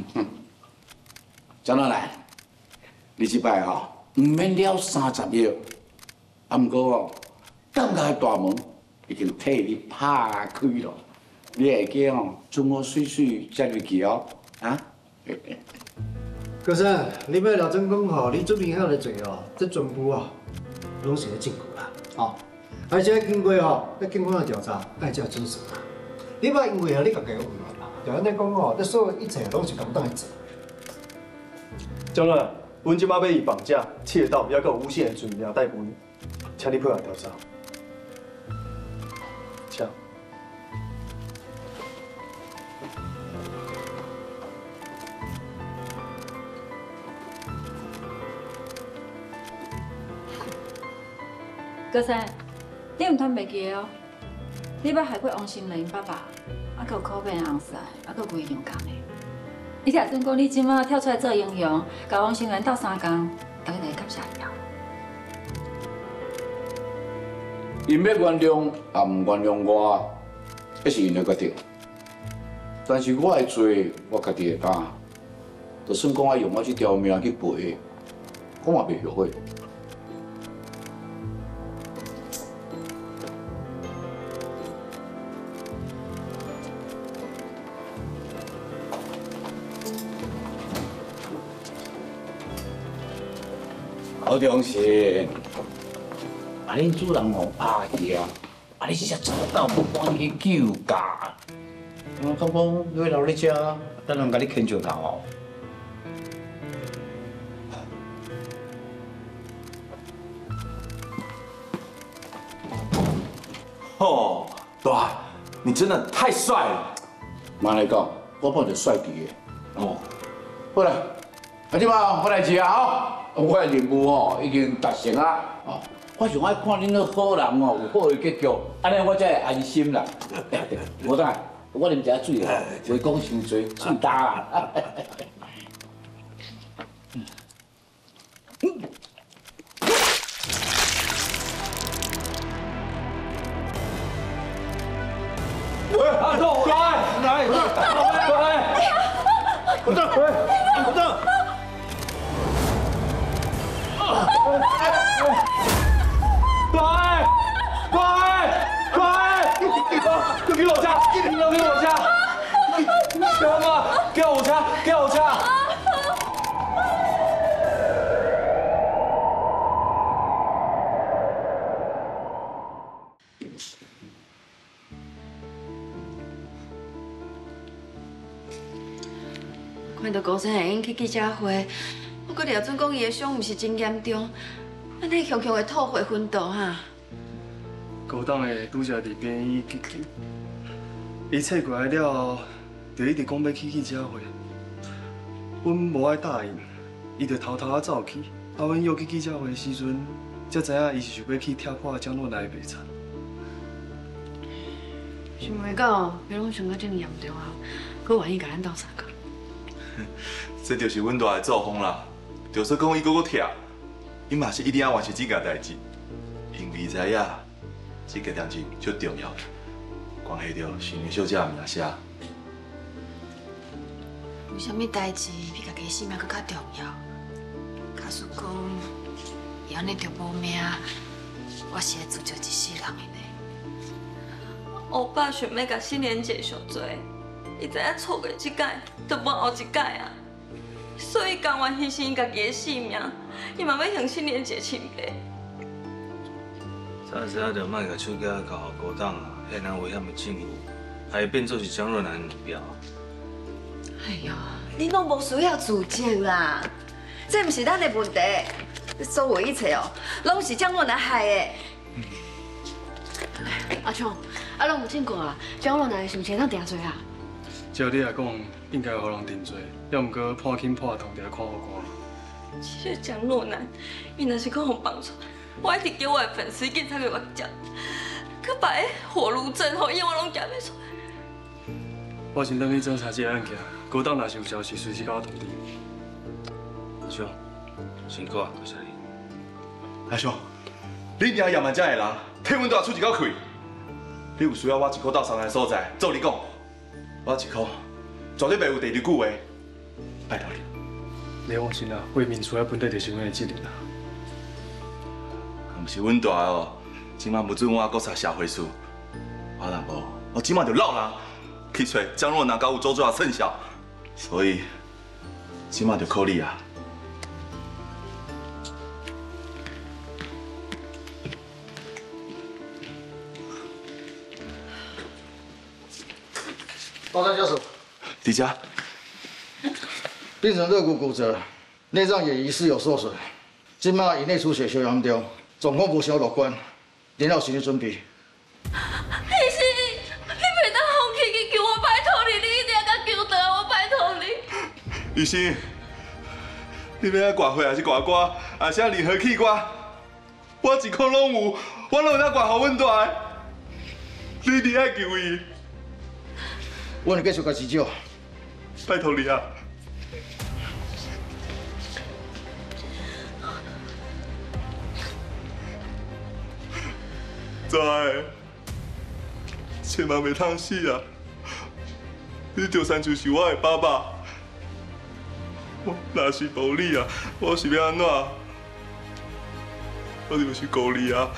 张老来，你这摆哦，唔免了三十亿，啊，不过哦，感觉大门。已经替你拍开了，你会记哦，准我水水接入去哦，啊？ 高生，你要认真讲吼，你准备遐个做哦，这全部哦，拢是咧证据啦，哦，而且经过吼，咧警方的调查，爱才准实啦。你莫因为啊，你家己有混乱啦，就安尼讲吼，这所有一切拢是共党的做。 张若兰，阮即马要以绑架、窃盗，还有诬陷的罪名逮捕你，请你配合调查。请。 哥生，你唔通袂记哦？你捌害过王心凌爸爸，啊，佮有口变红晒，啊，佮规样工的。你听准讲你即马跳出来做英雄，甲王心凌斗相共，大家就会感谢你啊。 因要原谅也唔原谅我，那是因的决定。但是我的罪，我家己会担。就算讲要用我这条命去赔，我嘛袂后悔。好中心，啊！恁主人哦拍去啊，啊！你是只做到不赶紧去救驾。我讲讲你留咧遮，等人甲你牵石头哦。 哦，大，你真的太帅了。 慢来讲，我本就帅气的。哦，好啦，啊，即马我来吃啊吼。我的任务哦已经达成啊！哦，我上爱看恁个好人哦有好的结局，安尼我才会安心啦。无等下，我啉一下水哦，袂讲伤多，水大啦。 喂，阿豆，乖，来，乖，我等，我等。乖，乖，乖，快给我下，你要给我下，不要嘛，给我下，给我下。 看到高生会用去记者会。我搁了准讲伊的伤毋是真严重，安尼强强会吐血昏倒哈。 高档的拄则伫病院急救，伊测过来了后，就一直讲要去记者会。阮无爱答应，伊就偷偷啊走去。啊，阮约去记者会的时阵，才知影伊是想要去拆破江若来的白惨。 想袂到，别拢伤到这么严重啊，佮愿意甲咱斗相共。 这就是阮大的作风啦。就说讲伊搁搁徛，伊嘛是一定要完成这件代志，因为知影这个代志最重要，关系到新年小姐的名声。 有啥物代志比家己性命搁较重要？假使讲伊安尼着无命，我是会自救一世人的呢。 欧巴想要甲新年姐上做，伊知影错过一届，就无后一届啊。所以甘愿牺牲伊家己的性命，伊嘛要向新年姐清白。 早知影就莫甲手机交互高档啊，遐人危险的证据，还会变做是江若楠的目标。 哎呦，你拢无需要自责啦，这毋是咱的问题，所有一切哦，拢是江若楠害的。 阿昌，啊，拢有证据啊，江若楠是毋是当定罪啊？ 照你来讲，应该互人定罪，要毋过判轻判重，就要看好官。 其实江若楠，伊若是讲互放出，我一直叫我的粉丝警察去我接，可把迄火炉阵吼，伊我拢夹袂出来。 我先等去侦查这个案件，高档若是有消息，随时甲我通知。 阿兄，辛苦啊，多谢你。 阿兄，你赢叶万遮的人，替阮大出一口气。你有需要我一箍斗上来的所在，照你讲，我一箍绝对袂有第二句话，拜托你。 你放心啦，为民除了本地就是阮的责任啦。 毋是阮大哦，即马不准我国查社会事，我若无，我即马就落人去找江若楠甲有做做啊成效，所以即马就靠你啊。 高山教授， 迪迦， 病人肋骨骨折，内脏也疑似有受损，今麦以内出血休养中，状况无啥乐观，连要心理准备。 医生，你袂当放弃去救我，拜托你，你一定要甲救倒我，拜托你。 医生，你要爱挂血还是挂歌，还是要联合器官？ 我一块拢有，我拢有当管好阮大的，你一定爱救伊。 我会继续甲治少， 拜托你啊！知的，千万袂通死啊！你就算就是我的爸爸，我若是无你啊，我是要安怎？我就是孤你啊！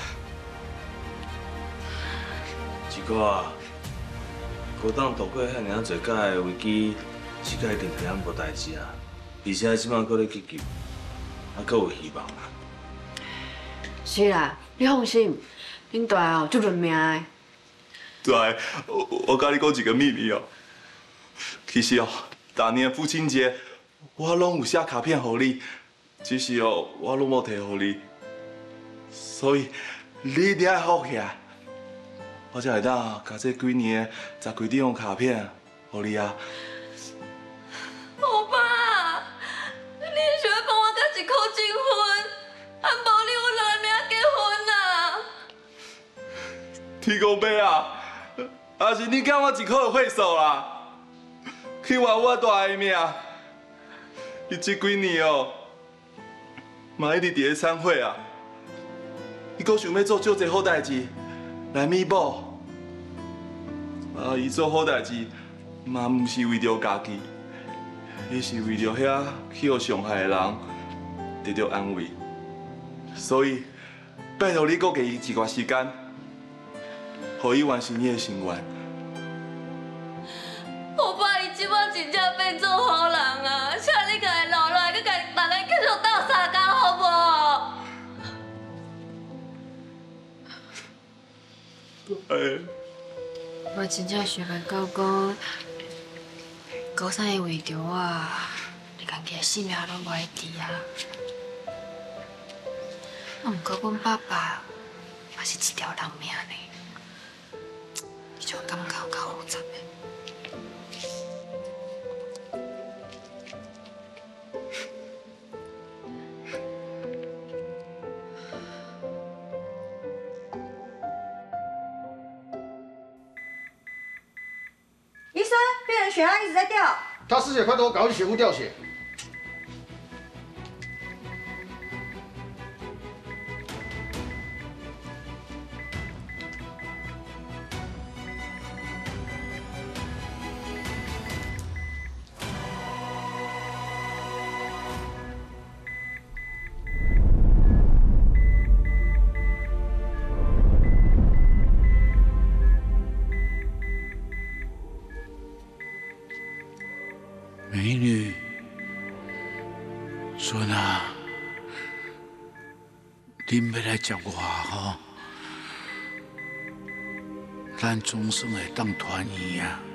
志哥啊，高当度过遐尔侪届的危机，世界一定平安无代志啊！而且即摆搁咧去救，还搁有希望啊！ 是啦，你放心，恁大哦足认命的。 对，我我甲你讲一个秘密哦。其实哦，大年父亲节我拢有写卡片给你，只是哦我拢无摕给你，所以你一定要好起来。我才会当甲这几年的十几张卡片给你啊。 欧巴，你想要帮我甲一箍结婚，啊无你我哪会命结婚啊？ 天公伯啊！啊是你减我一块血数啦，去换我大个命。伊这几年哦，嘛一直伫咧忏悔啊。伊阁想要做足侪好代志来弥补。啊，伊做好代志嘛毋是为着家己，伊是为着遐去互伤害的人得到安慰。所以拜托你阁给伊一段时间。可以完成你的心愿。 我爸，你即摆真正变做好人啊！请你家己留落来，佮家己大家继续斗相共，好无？ 哎， 我真正想袂到讲，高三会为着我，你家己的性命拢无爱治啊！啊，毋过阮爸爸嘛是一条人命呢。这种感觉有够复杂的。 医生，病人血压一直在掉。 他失血快多，赶快去血库调血。 美女，孙啊，恁要来接我吼，咱总算会当团圆啊！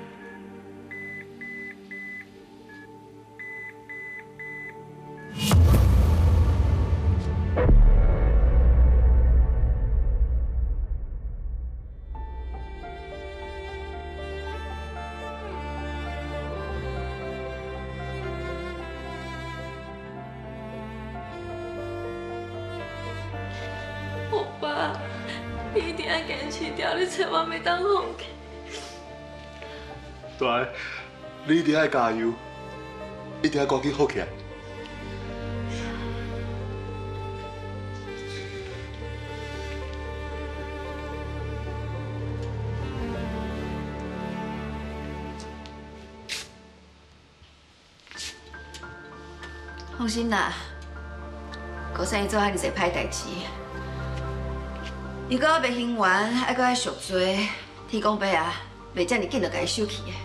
爸，你一定要坚持住，你千万袂当放弃。 大，你一定要加油，一定要赶紧好起来。 放心啦，高三伊做遐尼侪歹代志。如果我袂还完，还阁爱赎罪，天公伯啊，袂遮尔紧就甲伊收去的。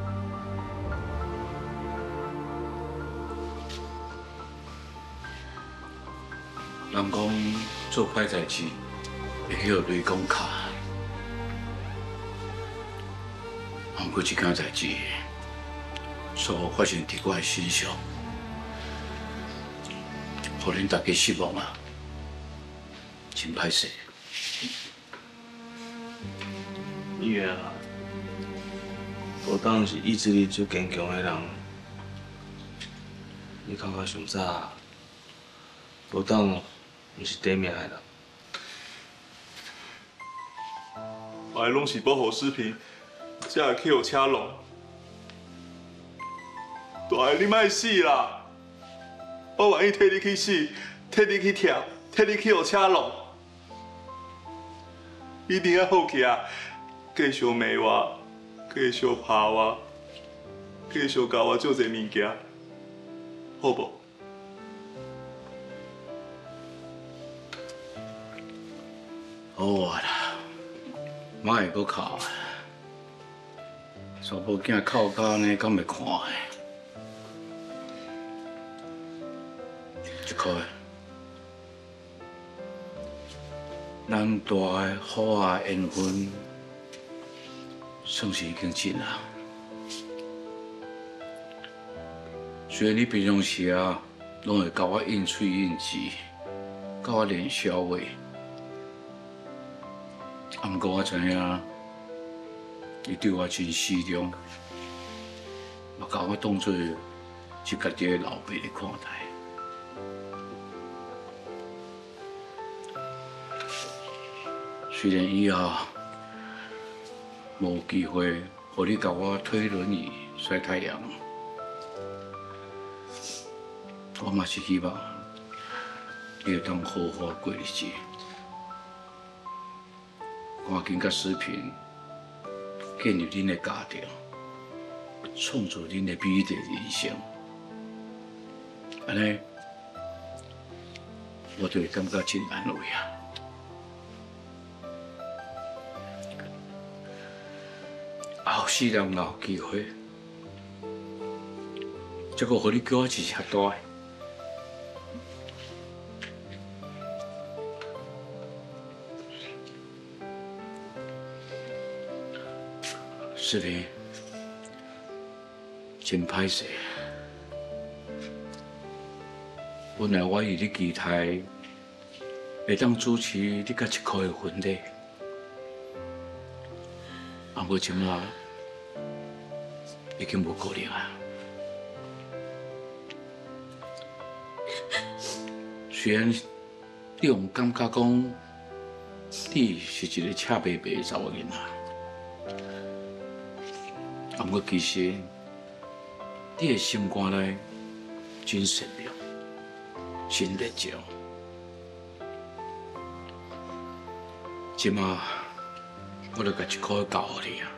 人讲做歹代志会去雷公卡，不过这件代志所发生伫我的身上，互恁大家失望啊，真歹势。 医院啊，我当是意志力最坚强的人。你感觉上早，我当毋是短命的人。 个拢是保护视频，才会去互车弄。大个你莫死啦！我愿意替你去死，替你去跳，替你去互车弄。一定要好起啊！继续骂我，继续拍我，继续教我做一物件，好不？ 好啊啦，莫会搁哭啊！查某囝哭到安尼，敢会看的？一块，咱大个好啊缘分，算是已经尽啦。虽然你平常时啊，拢会甲我应嘴应字，甲我练笑话。 啊，毋过我知影，你对我真始终，嘛甲我当作是家己的老爸来看待。虽然以后无机会，互你甲我推轮椅晒太阳，我嘛是希望你会当好好过日子。 赶紧甲视频建立恁的家庭，创造恁的美丽人生。安尼，我就会感觉真安慰啊！后世人若有机会，再个互你叫我一声大的。 是的，真歹势。本来我以你期待会当主持你甲一块的婚礼，啊，无即马已经无可能啊。虽然你用感觉讲你是一个赤白白的查某囡仔。 啊，不过其实你的心肝内真善良，真热情。即马我著甲一块交互你啊，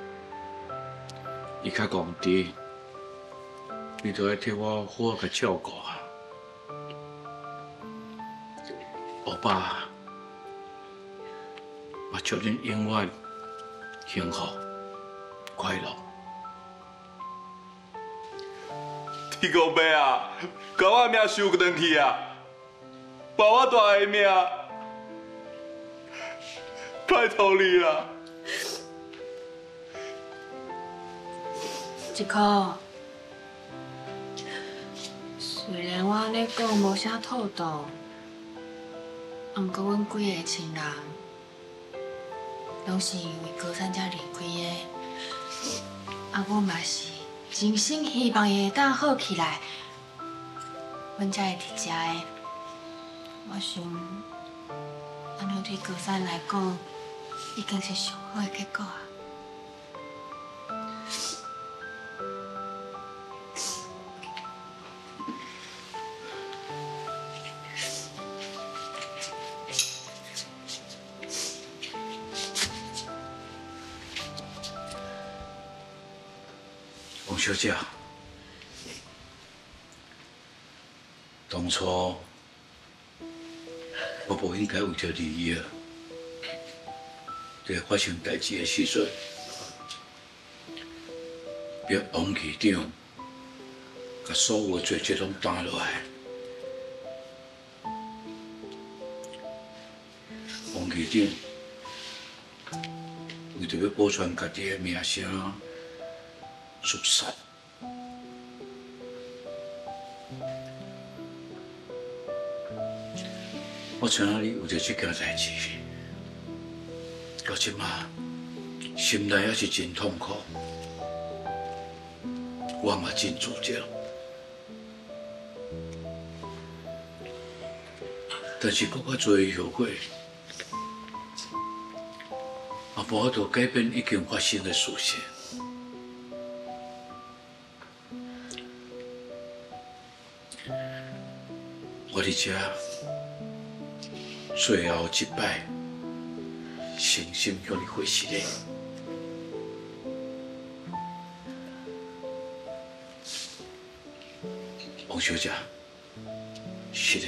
伊较戆直，你著爱替我好好甲照顾啊。欧巴，我祝恁永远幸福。 快乐！ 天公伯啊，把我命收回去啊，把我大个命，拜托你啦！ 一箍，虽然我安尼讲无啥妥当，毋过阮几个亲人，拢是因为高产才离开的。 啊，我嘛是真心希望伊会当好起来，阮才会伫遮的。我想，安尼对高山来讲，已经是上好的结果啊。 小姐，当初我不应该为着利益，在发生代志的时阵，逼王局长把所有的罪责拢担落来。王局长为着要保全家己的名声。 自杀。我知影你为着这件代志，到即马心内也是真痛苦，我嘛真自责。但是搁较多后悔，啊， 无法度改变已经发生的事实。我伫遮最后一摆，诚心向你回实咧。王小姐，是的。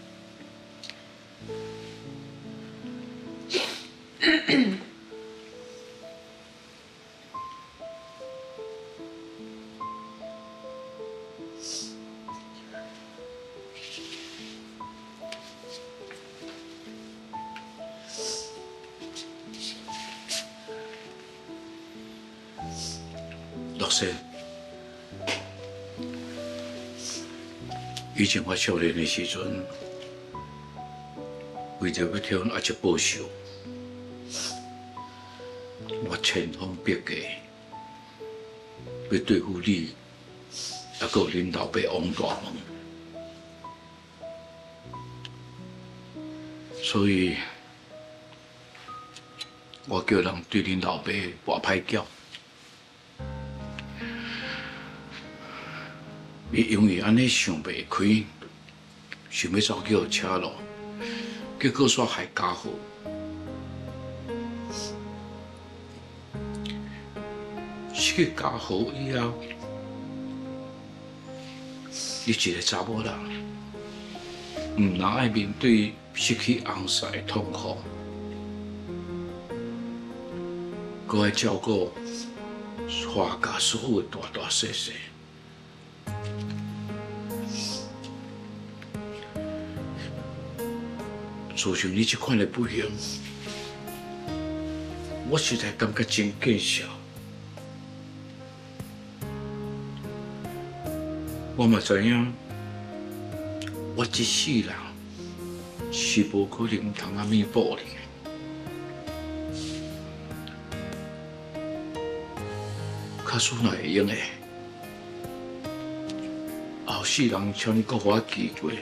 老师，以前我少年的时阵，为着要替阮阿叔报仇，我千方百计要对付你，还有恁老爸王大门，所以我叫人对恁老爸跋歹叫。 伊因为安尼想袂开，想要走叫车路，结果煞害家伙。失去家伙以后，你一个查某人，毋能爱面对失去翁婿的痛苦，阁爱照顾花家所有的大大小小。 造成你这款的不幸，我实在感觉真见笑。我嘛知影，我一世人是无可能通阿弥补你。假使若会用的，后世人请你给我机会。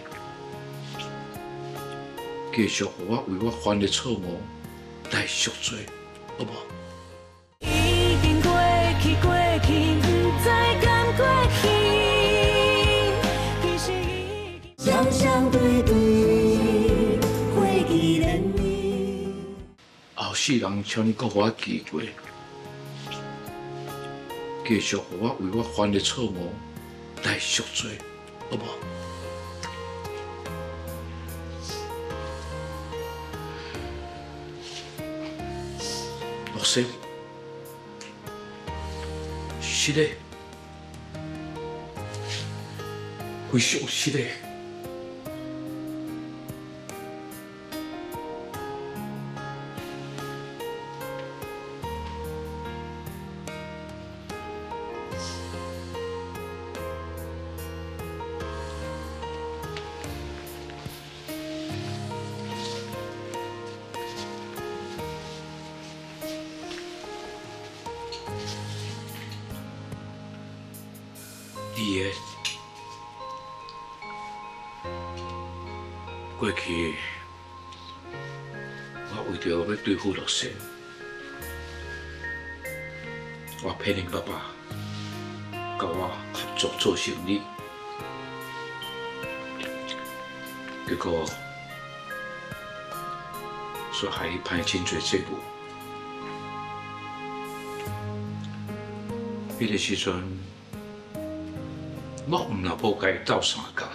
继续，互我为我犯的错误来赎罪，好无？ 已经过去，过去，不再敢过去。其实已经相相对对，回忆连你。 后世人请你给我机会，继续，互我为我犯的错误来赎罪，好无？ 老师，是的，非常是的。你的过去，我为着要对付乐生，我骗恁爸爸，甲我合作做生意，结果却害伊犯真侪错误。迄个时阵。 我毋若无甲伊斗相共，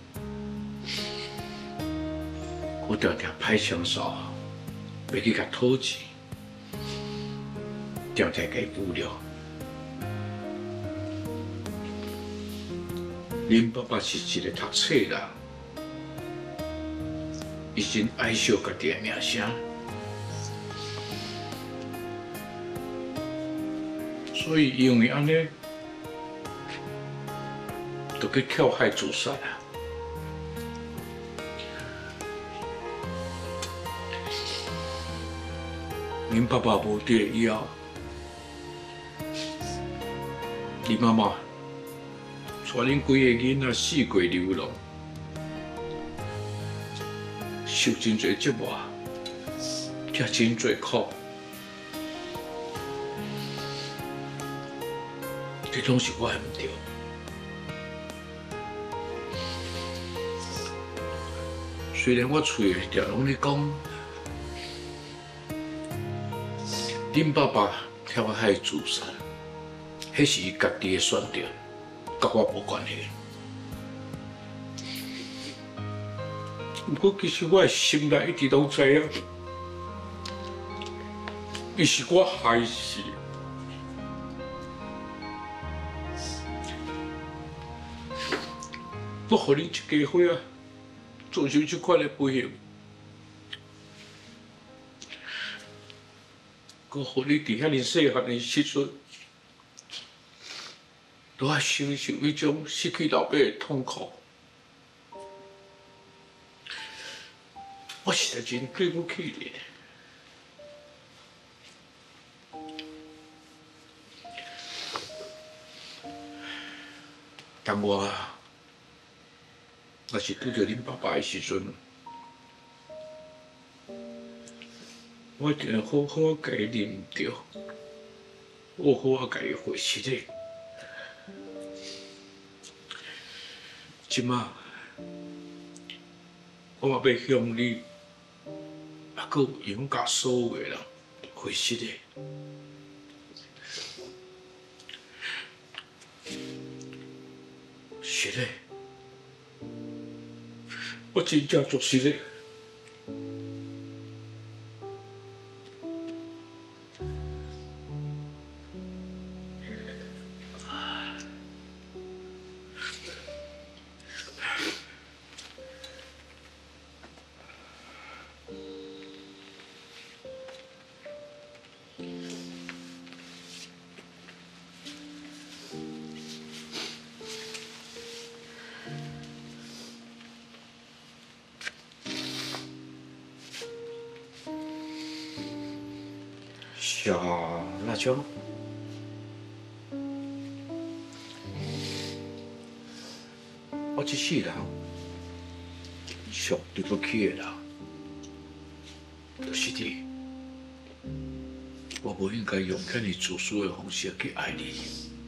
我常常歹双手，要去甲讨钱，常常甲伊无聊。恁爸爸是一个读册人，伊真爱惜家己的名声，所以因为安尼。 就去跳海自杀啊！恁爸爸无伫以后，恁妈妈带恁规个囡仔四界流浪，受真侪折磨，吃真侪苦， 拢是我的唔对。虽然我嘴条拢咧讲，恁爸爸跳海自杀，迄是伊家己的选择，甲我无关系。不过其实我的心内一直都知影，伊是我害死。 我互你一家伙啊，做成这款的不幸，我互你伫遐尼细汉的时阵，都要承受迄种失去老爸的痛苦，我实在真对不起你。当我。 若是拄着恁爸爸的时阵，我一定好好甲伊认着，好好甲伊回失礼。即马，我嘛要向你，啊，佮有杨家所有的人回失礼。失礼。 我真正作死嘞！小辣椒，我这世人上对不起的人，就是你。我不应该用这么自私的方式去爱你，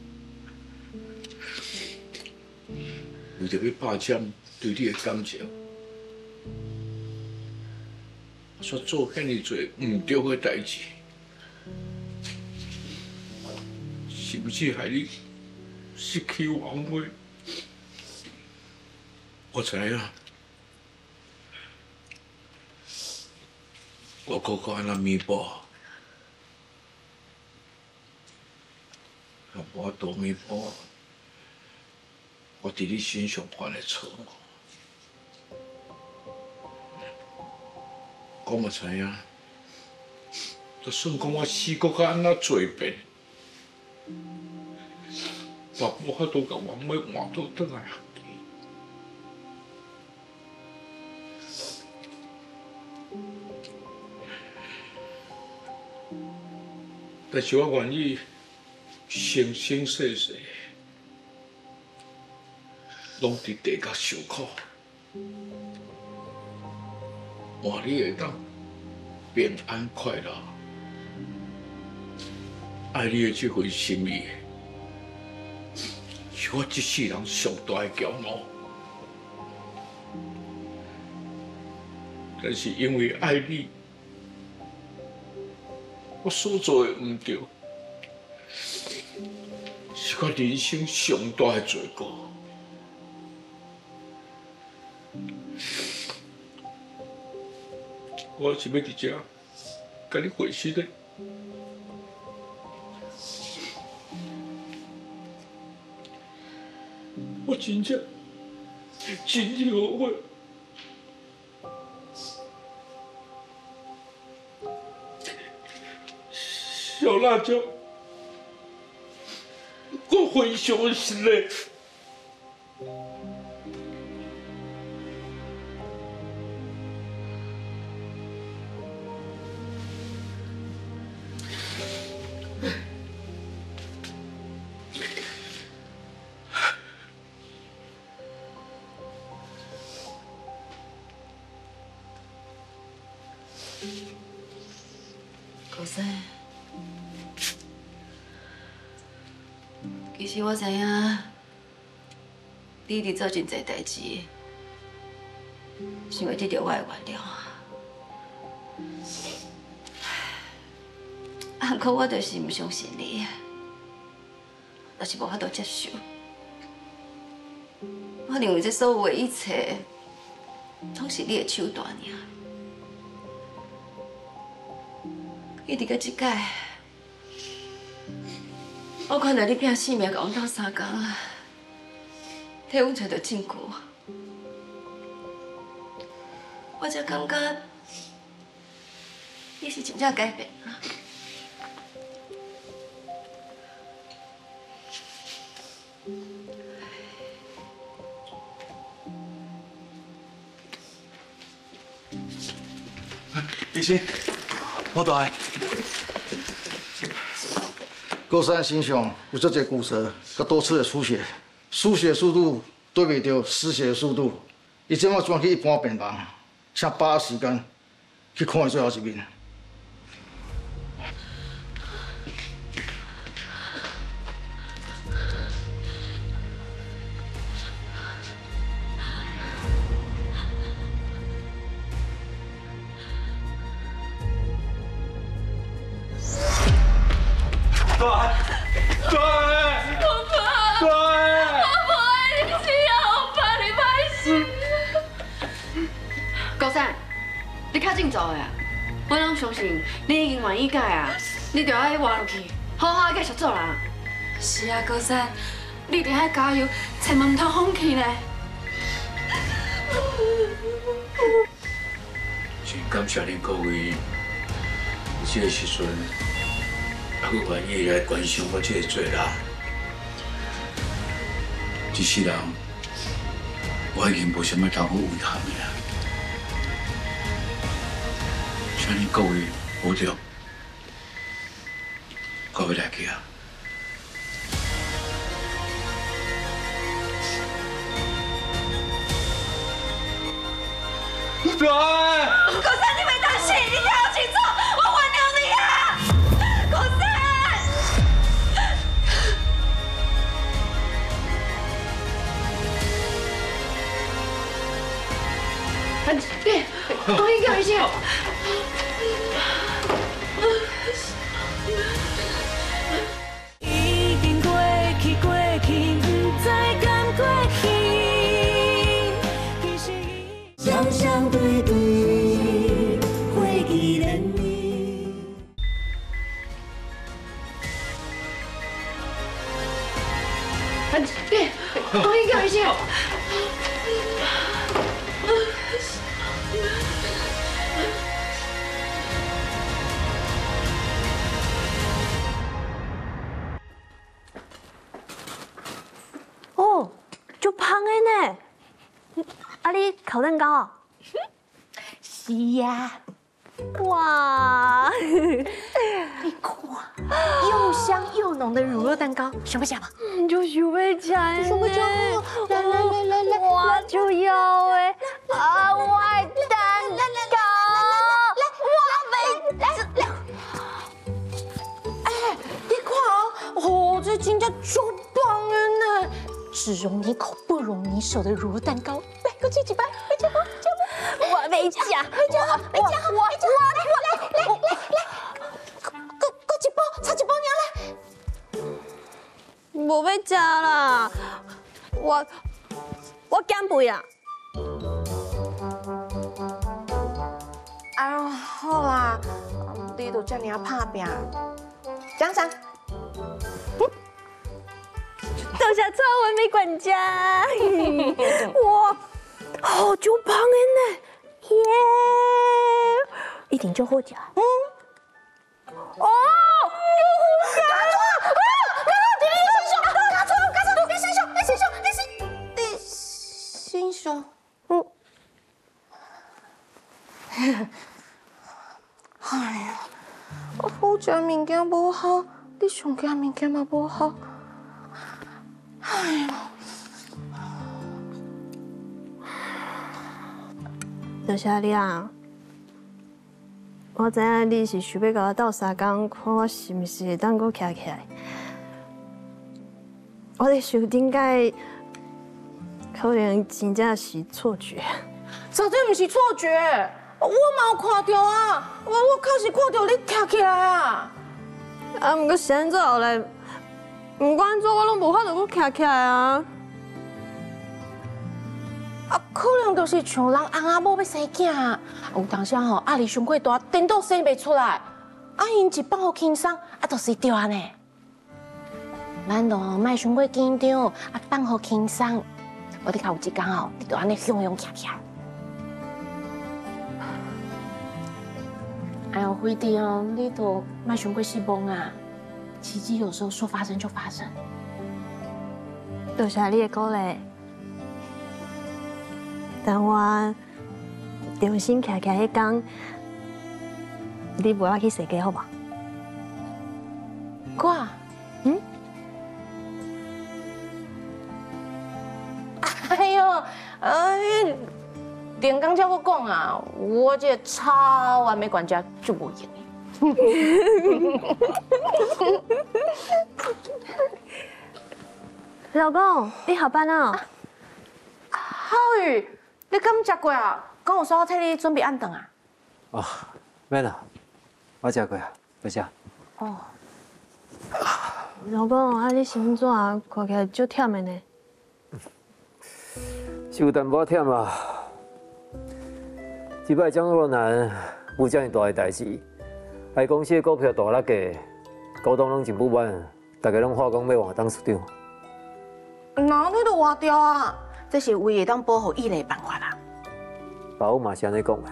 为着要霸占对你的感情，煞做遐尼多唔对的代志。 甚至害你失去王位，我知影。我哥哥安那弥补，我多弥补，我伫你身上犯的错误，我嘛知影。就算讲我死搁较安那做遍。 我无法度甲王位换倒转来。但是我愿意生生世世，拢伫地角受苦，换你会当平安快乐，爱你的这份心意。 是我这世人上大的骄傲，但是因为爱你，我所做的唔对，是我人生上大的罪过。我是要伫这甲你回信的。 我真正真后悔，小辣椒，我非常失礼。 高生， 其实我知影，你一直做真侪代志，想要得到我的原谅。啊，可我就是唔相信你，就是无法度接受。我认为这所有的一切，拢是你的手段尔。一直到这届，我看到你拼性命甲阮斗相共啊，替阮找到证据，我才感觉你是真正改变了。 医生，我倒来。 高山身上有这个骨折，佮多次的出血，输血速度对袂着失血的速度，伊即马转去一般病房，请把握时间去看伊最后一面。 对，对， 我爸， 对， 我不爱你死啊！我怕你歹死。 高山，你较振作的啊！我拢相信你已经愿意改啊，你就爱活落去，好好继续做人。 是啊，高山，你得爱加油，千万唔通放弃咧。 真感谢恁各位，这个时阵。还佫愿意来关心我这个罪人，一世人我已经无啥物通好遗憾的啦。请恁各位保重，我要来去啊。 对， 高山，你别担心，你听我清楚，我原谅你啊！高山。 别，我应该一下。 已经过去，过去，不再敢过去。双双对对，回忆连你。 别，我应该一下。 哦，足芳的呢！啊，你烤蛋糕啊？ 是呀。 哇！ 你看，又香又浓的乳酪蛋糕，想不想啊？ 嗯，就想要吃呢。 想不想？来来来来来， 我就要诶！啊，我的蛋糕，我要来来。哎，你看哦，哦，这真叫足棒的呢！只容你口不容你手的乳酪蛋糕，来，给我吃几瓣，快吃吧，吃吧。 我没吃， 快吃好，快吃好，快吃好，来来来来来，给给给一包，差一包尔来。 无要食啦，我我减肥啊。 哎呦，好啦，你都这样拍拼，奖赏。 多谢蔡文美管家，哇，好足棒的呢，耶，一定就好食。嗯，哦，有好食啊！啊，你你先说，拿出来，拿出来，你先说，你先说，你先， 你先说，嗯。哎呀，我好食物件无好，你上惊物件嘛无好。哎呀， 多谢你啊！我知影你是想要甲我斗相共，看我是毋是会当阁徛起来。 我咧想顶解可能真正是错觉。 绝对唔是错觉，我嘛有看到啊，我我确实看到你站起来啊。 啊，毋过是安怎后来，毋管安怎我拢无法度搁站起来啊。 啊，可能就是像人翁仔某要生囝，有当时吼压力伤过大，颠倒生袂出来，啊因一放好轻松，啊就是对安尼。咱都莫伤过紧张，啊放好轻松，我哋靠有一天吼，你就安尼雄雄起起来。哎呦，辉弟哦，你都莫伤过失望啊！奇迹有时候说发生就发生。 多谢你的鼓励。但我重新徛起迄天，你陪我去踅街好吧？ 我，嗯？哎呦，哎，连刚叫我讲啊，我这个超完美管家就无用的。 老公，你下班了？ 浩宇。你敢食过啊？讲有啥替你准备暗顿啊？ 哦，免啦，我食过啊，不食。 哦。老公，啊你身怎？看起来足忝的呢。 是有淡薄忝啦。即摆江若男有遮尔大的代志，害公司的股票大落价，股东拢真不满，大家拢话讲要换当处长。 那你就换掉啊！这是唯一当保护伊的办法啦。 爸母嘛是安尼讲的。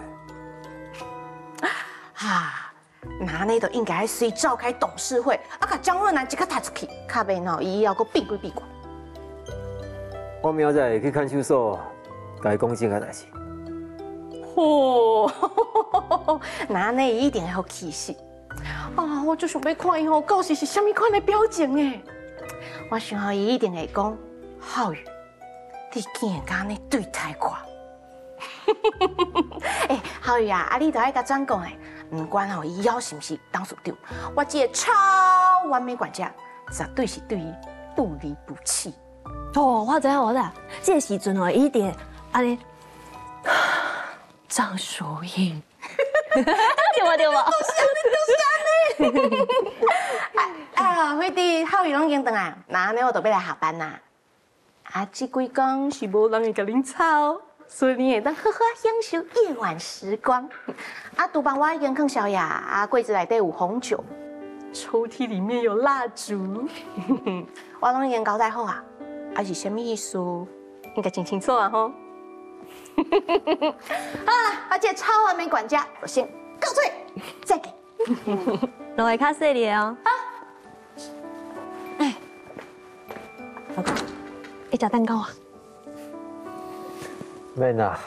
哈，那你就应该随召开董事会，啊，甲江若男一脚踏出去，卡袂闹伊以后搁变归变过。 我明仔载去看守所，甲伊讲这个代志。 嚯，那你一定会好气死。啊，我就想要看伊吼，到时是啥物款的表情诶。我想吼伊一定会讲，浩宇。你竟然敢安尼对待我！哎，浩宇啊，啊你著爱甲转讲诶，唔管吼以后是毋是当处长，我这个超完美管家，绝对是对伊不离不弃。 哦，我知影，我知影，这个时阵哦，一定安尼，张淑英，对吧对吧？ 就是安尼，就是安尼。啊，辉弟，浩宇拢已经回来，那安尼我就要来下班啦。啊，这几天是无人会甲恁吵，所以你会当好好享受夜晚时光。啊，厨房我已经放宵夜，啊，柜子内底有红酒，抽屉里面有蜡烛，我拢已经交代好啊。啊是什么意思？应该真清楚啊吼。好啦，我这超完美管家，我先告罪，再见。 落来较细哩哦。啊。哎，老公。你食蛋糕啊？ 免啦，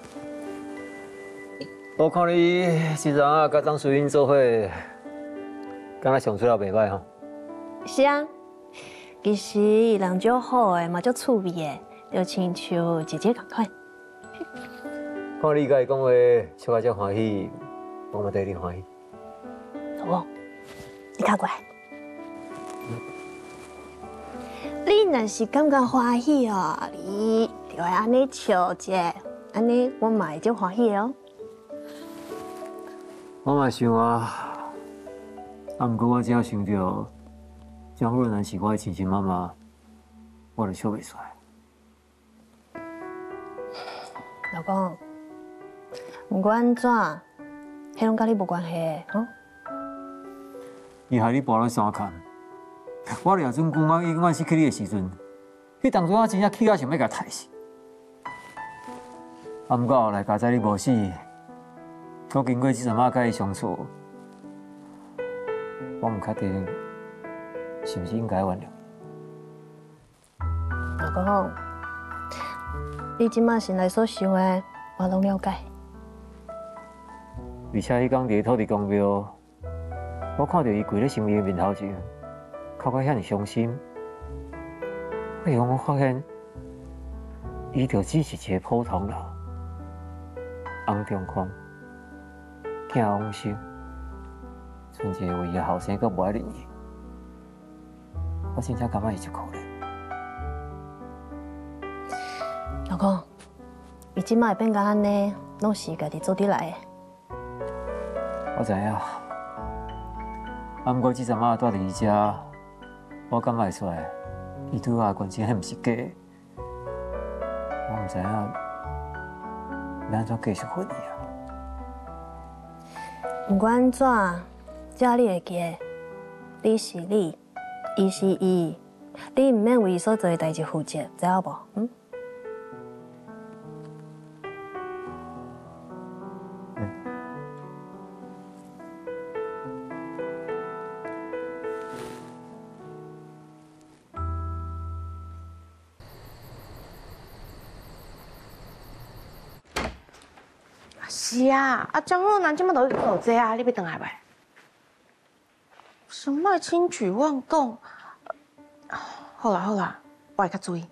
我看你时常啊甲张淑英做伙，敢若相处了袂歹吼。 是啊，其实人足好的，嘛足趣味的，就亲像姐姐同款。 看你甲伊讲话，笑甲遮欢喜，我嘛替你欢喜。 老公，你靠过来。你若是感觉欢喜哦，你就会安尼笑者，安尼我嘛会足欢喜的哦。 我嘛想啊，啊，毋过我只要想到江若男是我的亲亲妈妈，我就笑袂出来。 老公，毋管安怎，迄拢甲你无关系的，吼。 伊害你跋了三坎。我掠准公安永远失去你的时阵，迄当初我真正气啊想要甲杀死。啊，毋过后来佳仔你无死，我经过这阵仔甲伊相处，我唔确定是毋是应该原谅。 老公，你即马心内所想的，我拢了解。 而且迄天伫土地公庙，我看到伊跪咧神明的面头前。哭到遐尼伤心，哎呦！我发现，伊就只是一个普通人，翁中宽，囝往生，剩一个唯一后生，阁无爱认伊，我真正感觉伊足可怜。 过，伊即摆变甲安尼，拢是家己做得来的。 我知影，啊，不过即阵仔住伫伊遮，我感觉会出来，伊对我的关心迄毋是假的。我毋知影要安怎继续混伊啊。 不管安怎，只要你会记得，你是你，伊是伊，你毋免为伊所做的代志负责，知影无？嗯。 是啊，啊张若楠即摆都去做这啊，你要转来袂？想莫轻举妄动。好啦好啦，我会较注意。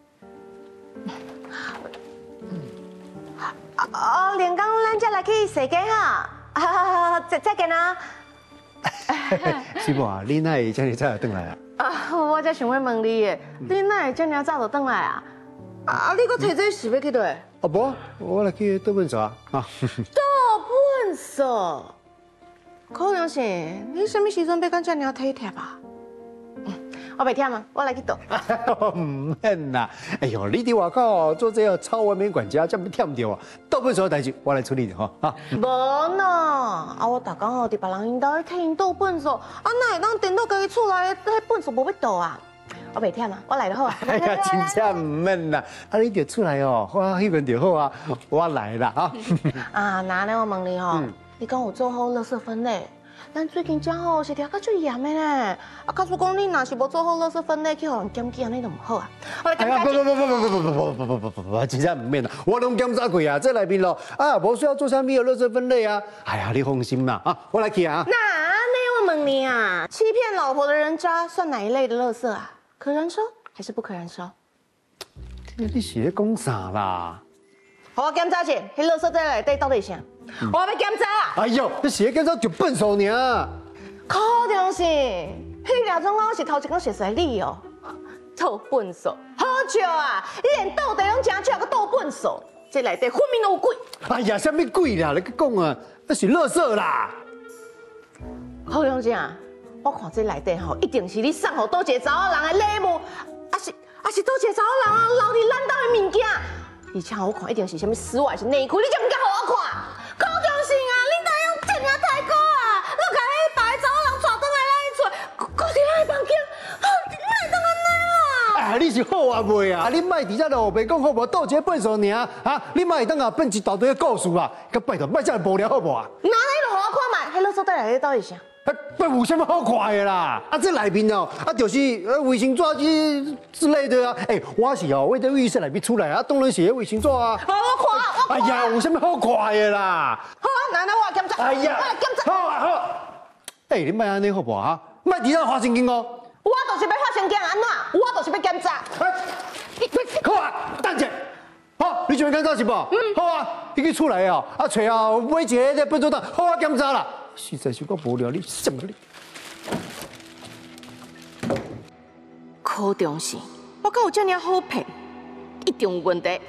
啊哦，连刚咱才来去洗间哈，啊再再见啊！ 师傅啊，你哪会这么早就转来啊？ 啊，我才想要问你诶，你哪会这么早就转来啊？啊，你搁摕这是要去倒？ 哦不，我来去倒粪扫啊。 倒粪扫？可能是你什么时阵要敢这么体贴啊？我袂忝啊，我来去倒。 唔免啦，哎呦，你伫外口做这个超完美管家，这么忝着啊？倒粪扫的代志我来处理吼啊。 无呢，啊我逐工哦伫别人因兜替因倒粪扫，啊哪会当等到家己厝内迄粪扫无要倒啊？我袂忝啊，我来就好啊。 哎呀，真正唔免啦，啊你着出来哦，我迄边就好啊，我来啦啊。 啊，那呢我问你哦，你讲有做好垃圾分类？咱最近遮吼是条较最严的呢，啊，假如讲你若是无做好垃圾分类，去互人检举安尼就唔好啊。 哎呀，不不不不不不不不不不不不，真正唔免啦，我拢检查过啊，这内面咯，啊，无需要做啥物的垃圾分类啊。哎呀，你放心啦，啊，我来去啊。 那那我问你啊，欺骗老婆的人渣算哪一类的垃圾啊？可燃烧还是不可燃烧？ 你是咧讲啥啦？ 好，我检查下，迄垃圾袋内底到底是啥？我要检查。 哎呦，你是咧检查就笨手尔。 可能是，迄俩钟我是头一个熟悉你哦。倒粪扫，好笑啊！你连倒地拢真少，搁倒粪扫，这内底分明有鬼。 哎呀，什么鬼啦？你去讲啊，那是垃圾啦。 好良姐啊，我看这内底吼，一定是你送互倒一个查某人的礼物，啊是啊是倒一个查某人啊留伫咱兜的物件。而且我看一定是什么丝袜，是内裤，你就唔敢互我看。高中生啊，你哪样这么太高啊？你甲迄别个查某人带倒来咱厝，搁伫咱的房间，啊，你哪会当安尼啊？ 哎，你是好啊袂啊？你莫伫遮路白讲好无，倒一个粪扫尔啊！你莫会当啊变一大堆的故事啦！甲拜托，莫遮无聊好无啊？ 那你就互我看卖，迄垃圾袋内底到底是啥？ 啊，不有什么好看的啦？啊，这内面哦，啊，就是呃卫生纸之之类的啊。哎，我是哦，为在浴室内面出来啊，当然是卫生纸啊。 好，我看，我看。 哎呀，有什么好看的啦？ 好啊，那那我检查。 哎呀， 我来检查。 好啊好。哎，你莫安尼好不好？莫伫遐发神经哦。 我就是要发神经，安怎？我就是要检查。 好啊，等者。好，你想要检查是无？嗯。好啊，你去出来哦，啊，找啊买一个迄个粪扫袋，好啊检查啦。实在是够无聊，你什么你？ 可中是，我敢有这么好骗？一定有问题。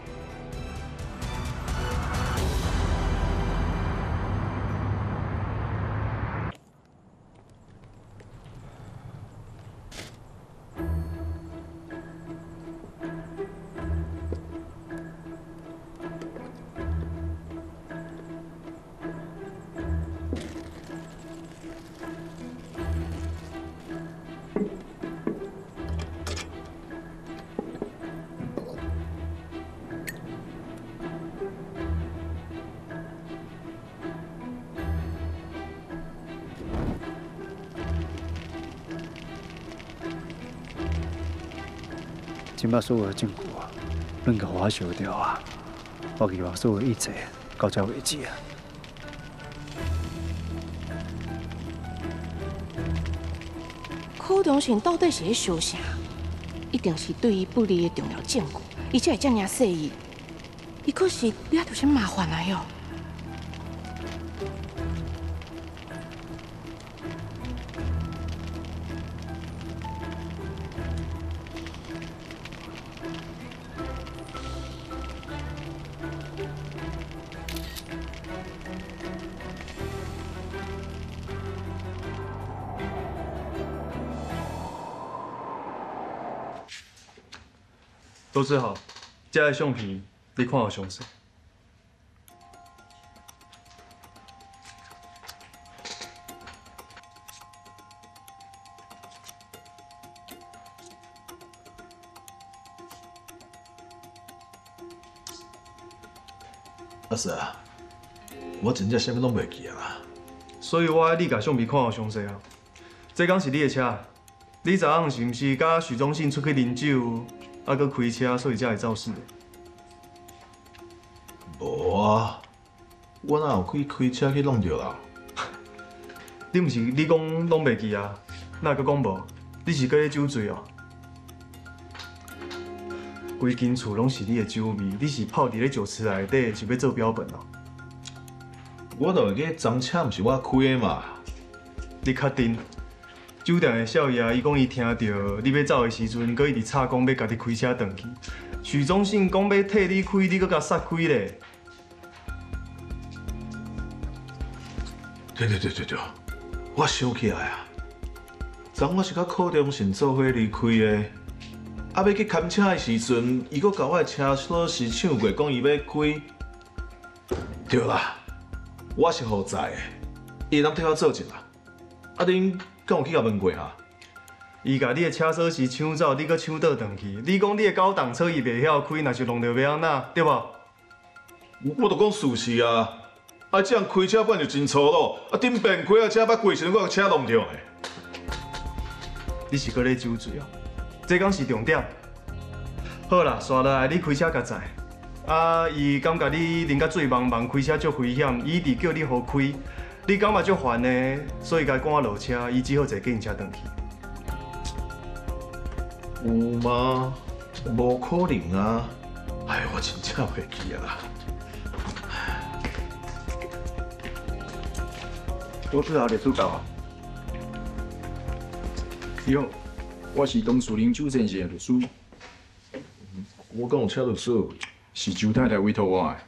今摆所有的证据啊，恁甲我烧掉啊！我希望所有一切到这为止啊！ 柯中信到底是咧烧啥？一定是对伊不利的重要证据，而且会这么细意。伊可是惹到些麻烦来哦。 都治好，这个相片你看有详细。 阿 Sir 啊，我真正啥物拢袂记啊。 所以我爱你甲相片看有详细啊。这敢是你的车？你昨暗是毋是甲许忠信出去啉酒，啊，搁开车，所以才会肇事？ 无啊，我哪有去开车去弄着啦？ 你毋是你讲拢袂记啊？哪个讲无？你是搁咧酒醉哦？规间厝拢是你的酒味，你是泡伫咧酒池内底，是要做标本哦？ 我就会记赃车毋是我开的嘛。 你确定？酒店的少爷伊讲伊听到你要走的时阵，搁一直吵讲要家己开车转去。许忠信讲要替你开，你搁甲杀开咧。 对对对对对，我想起来啊，昨我是甲柯中信做伙离开的。啊，要去看车的时阵，伊搁甲我的车锁匙抢过，讲伊要开。对啦，我是好在的，伊当替我做阵啦。啊，恁敢有去甲问过哈？ 伊甲你的车锁匙抢走，你搁抢倒转去。你讲你的高档车伊袂晓开，若是弄着要安怎，对无？ 我都讲事实啊！啊，这样开车本就真粗鲁，啊，顶边开啊车捌过时，我个车弄着的。 你是搁咧酒醉哦？这敢是重点。好啦，刷落来你开车较载。啊，伊感觉你啉甲醉茫茫，开车足危险，伊一直叫你好开，你感觉足烦呢，所以甲赶我落车，伊只好坐计程车转去。 有吗？无可能啊！哎，我真正袂记啊啦。 我最后列主教啊。你好，我是董树林酒先生的律师。 我敢有请律师？ 是周太太委托我的。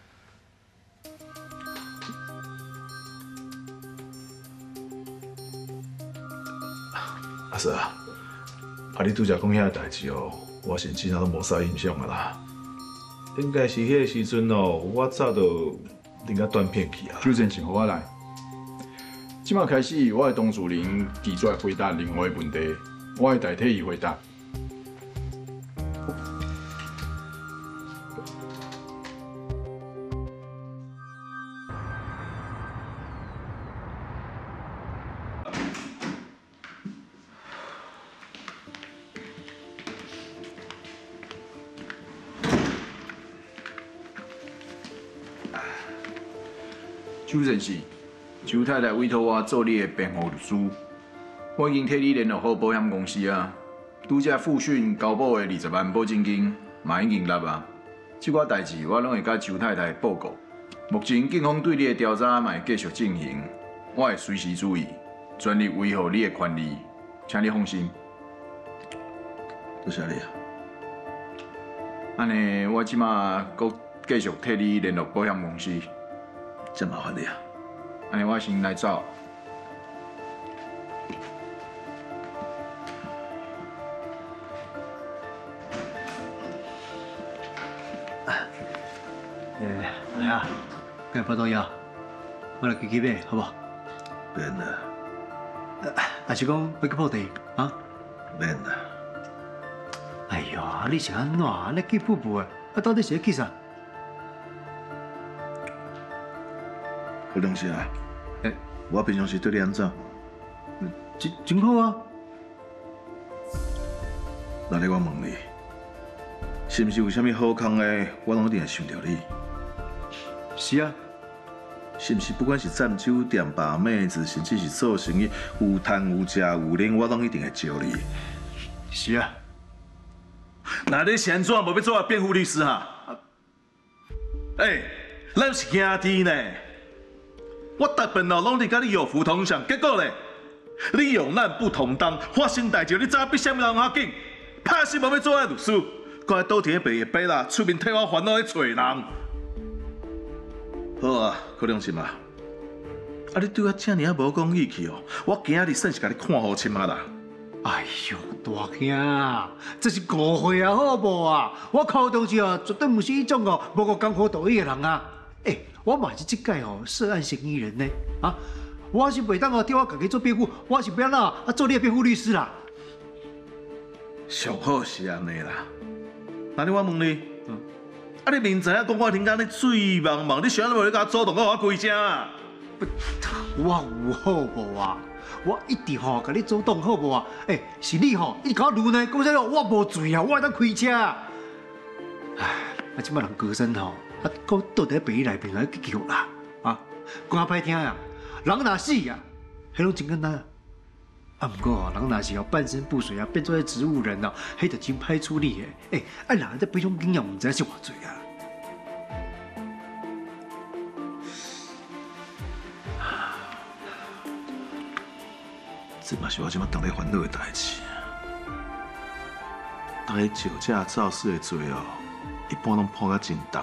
阿 Sir 啊，啊你拄则讲遐个代志哦，我是真正都无啥印象啊啦。应该是迄个时阵哦，我早就啉甲断片去啊。 周先生，我来。即马开始，我的董树林拒绝回答任何的问题，我会代替伊回答。周先生，周太太委托我做你的辩护律师，我已经替你联络好保险公司啊。拄则复讯交保的二十万保证金嘛已经纳啊。这寡代志我拢会甲周太太报告。目前警方对你的调查嘛会继续进行，我会随时注意，全力维护你的权利，请你放心。 多谢你啊。 安尼，我即马阁继续替你联络保险公司。 真麻烦你啊！ 安尼，我先来走。 诶，来啊，该报到药，我来去去买，好不好？ 免啦。 还是讲要去铺地啊？ 免啦。 哎呀，你是安怎？你去步步的，啊，到底是要去啥？ 好良心啊！诶，我平常时对你安怎？ 真真好啊！ 那咧，我问你，是毋是有啥物好康的，我拢一定会想到你？ 是啊。 是毋是不管是占酒店、把妹子，甚至是做生意，有赚有食有啉，我拢一定会招你？ 是啊。 那你是安怎无要做辩护律师哈？诶，咱是兄弟呢。我特别哦，拢伫甲你有福同享，结果咧，你有难不同当，发生代志你知影比啥物人较紧？拍死无要做律师，搁来倒伫咧白夜白啦，出面替我烦恼咧找人。好啊，柯良心啊，啊你对我这尔啊无讲义气哦，我今仔日算是甲你看好深啊啦。 哎呦，大兄，这是误会啊，好无啊？我考同学哦，绝对不是迄种哦，无过艰苦道义的人啊。哎，我嘛是这届哦涉案嫌疑人呢。啊，我是袂当哦替我家己做辩护，我是要哪啊做你的辩护律师啦。 上好是安尼啦。那你我问你，啊你明知影讲我听讲你水茫茫，你想要无你甲我主动甲我开车啊？ 我有好无啊？我一直吼甲你主动好无啊？哎，是你吼一直甲我撸呢，讲啥我无罪啊，我会当开车。唉，啊，即摆人高升吼，啊，搁倒伫病院内面来去救啦，啊，讲较歹听啊，人若死啊，迄拢真简单啊。啊，毋过哦，人若是哦半身不遂啊，变做个植物人哦，迄就真歹处理诶。哎，啊，人这悲伤经验毋知是偌济啊。 这嘛是我即摆当咧烦恼的代志。大家酒驾肇事的罪哦，一般拢判甲真重。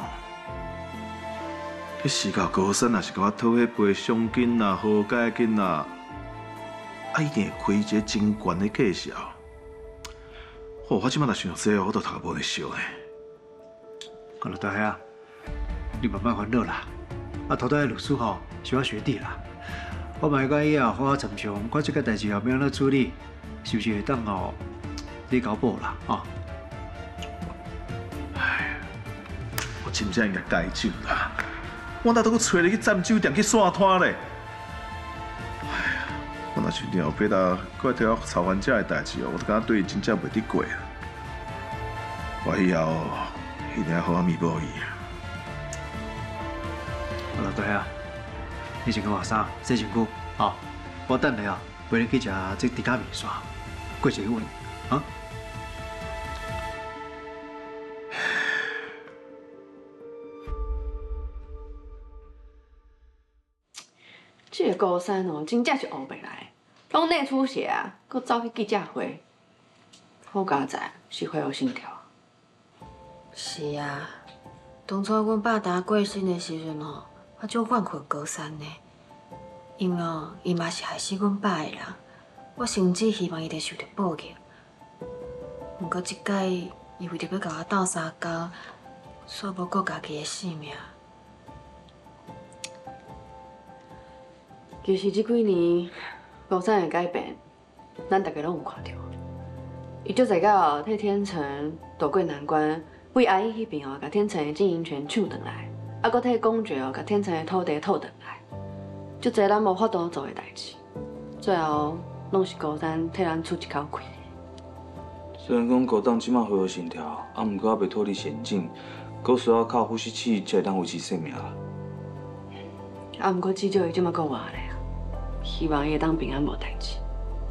迄时到高山，若是甲我讨迄赔偿金啦、和解金啦，啊，一定会开一个真悬的计数。哦，我即摆若想到这，我都头无咧烧呢。 看老大兄啊，你慢慢烦恼啦。啊，头头的律师吼是我学弟啦。我嘛甲伊啊好好参详，我即个代志后要安怎处理，是不是会当吼你交保啦？啊！ 唉，我真正应该戒酒啦。我哪都去找你去占酒店去散摊咧？哎呀，我若是后壁啦，搁来挑操犯者的代志哦，我都感觉对伊真正袂得过啦。我以后一定要好好弥补伊。 好了，大兄，你先跟我衫洗身躯，啊，我等下啊陪你去食这猪脚面线，过一个稳啊。 这个高山哦，真正是学袂来，拢内出血啊，搁走去记者会，好佳哉是恢复心跳。 是啊，当初阮爸达过身的时阵哦，我就怨恨高山呢，因为哦，伊嘛是害死阮爸的人，我甚至希望伊会受到报应。不过即摆伊为着要甲我斗相共，煞无顾家己的性命。 其实这几年高山的改变，咱大家拢有看到。伊足在到替天成渡过难关，为阿姨迄边哦，甲天成的经营权抢转来，啊，搁替公爵哦，甲天成的土地讨转来，足侪咱无法度做的代志，最后拢是高山替咱出一口气。 虽然讲高档即马恢复心跳，啊，毋过还袂脱离险境，搁需要靠呼吸器才会当维持生命啦。 啊，毋过至少伊即马讲话咧。希望伊会当平安无代志。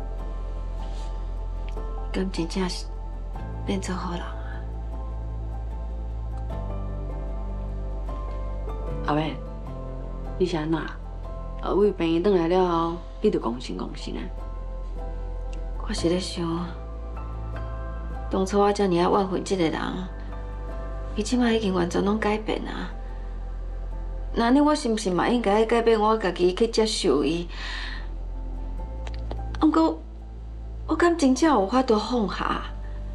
敢真正是变做好人啊！ 阿妹，你是安怎？啊，为病院转来了后，你就公心公心啊？ 我是咧想，当初我遮尔啊怨恨这个人，伊即马已经完全拢改变啊！那呢，我是不是嘛应该改变我家己去接受伊？不过，我敢真正有法度放下。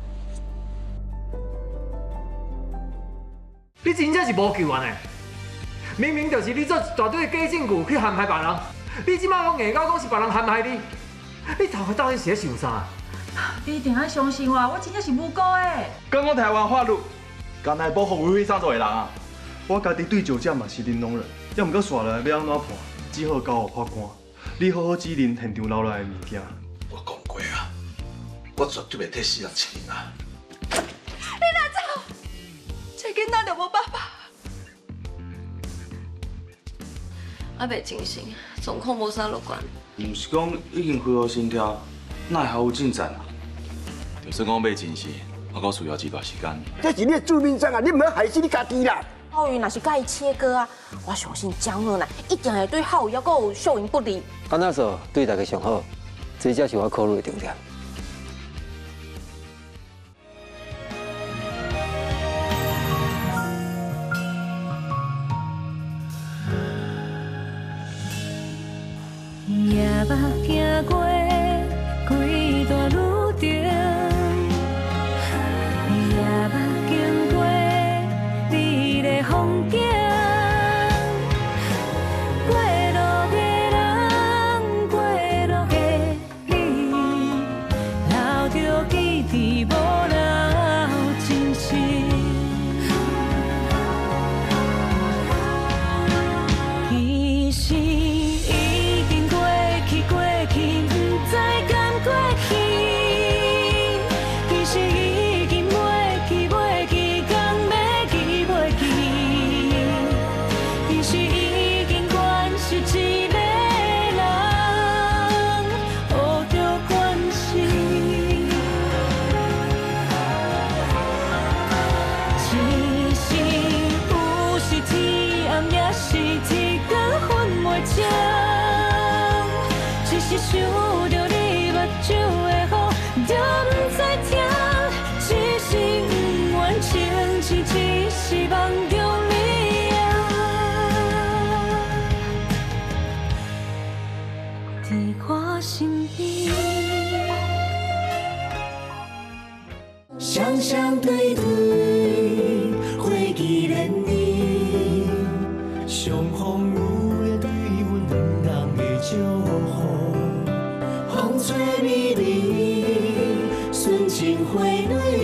你真正是无救啊呢！明明就是你做一大堆假证据去陷害别人，你即摆讲硬到讲是别人陷害你，你头壳到底是咧想啥？ 你一定要相信我，我真正是无辜的。 讲讲台湾法律，敢来保护违法做的人啊！ 我家己对酒驾嘛是零容忍，要毋过刷来要安怎判，只好交互法官。你好好指认现场留来的物件。 我讲过啊，我绝对袂替死人钱啊！ 你哪走？这囡仔就无爸爸。 阿袂清醒，状况无啥乐观。 毋是讲已经恢复心跳，哪会毫无进展啊？ 就算讲袂真实，我阁需要一段时间。 这是你的致命伤啊！你唔好害死你家己啦！ 浩宇若是甲伊切割啊，我相信江乐乃一定会对浩宇还阁有效应不利。 安那说对大家上好，这才是我考虑的重点。 夜目行过几段路是想着你目睭的雨，就不知听，只是不愿清醒，只是梦中你啊，伫我身边。 双双对对，回忆连连，相逢有约对阮两人的祝福，风吹微微，纯情花蕊。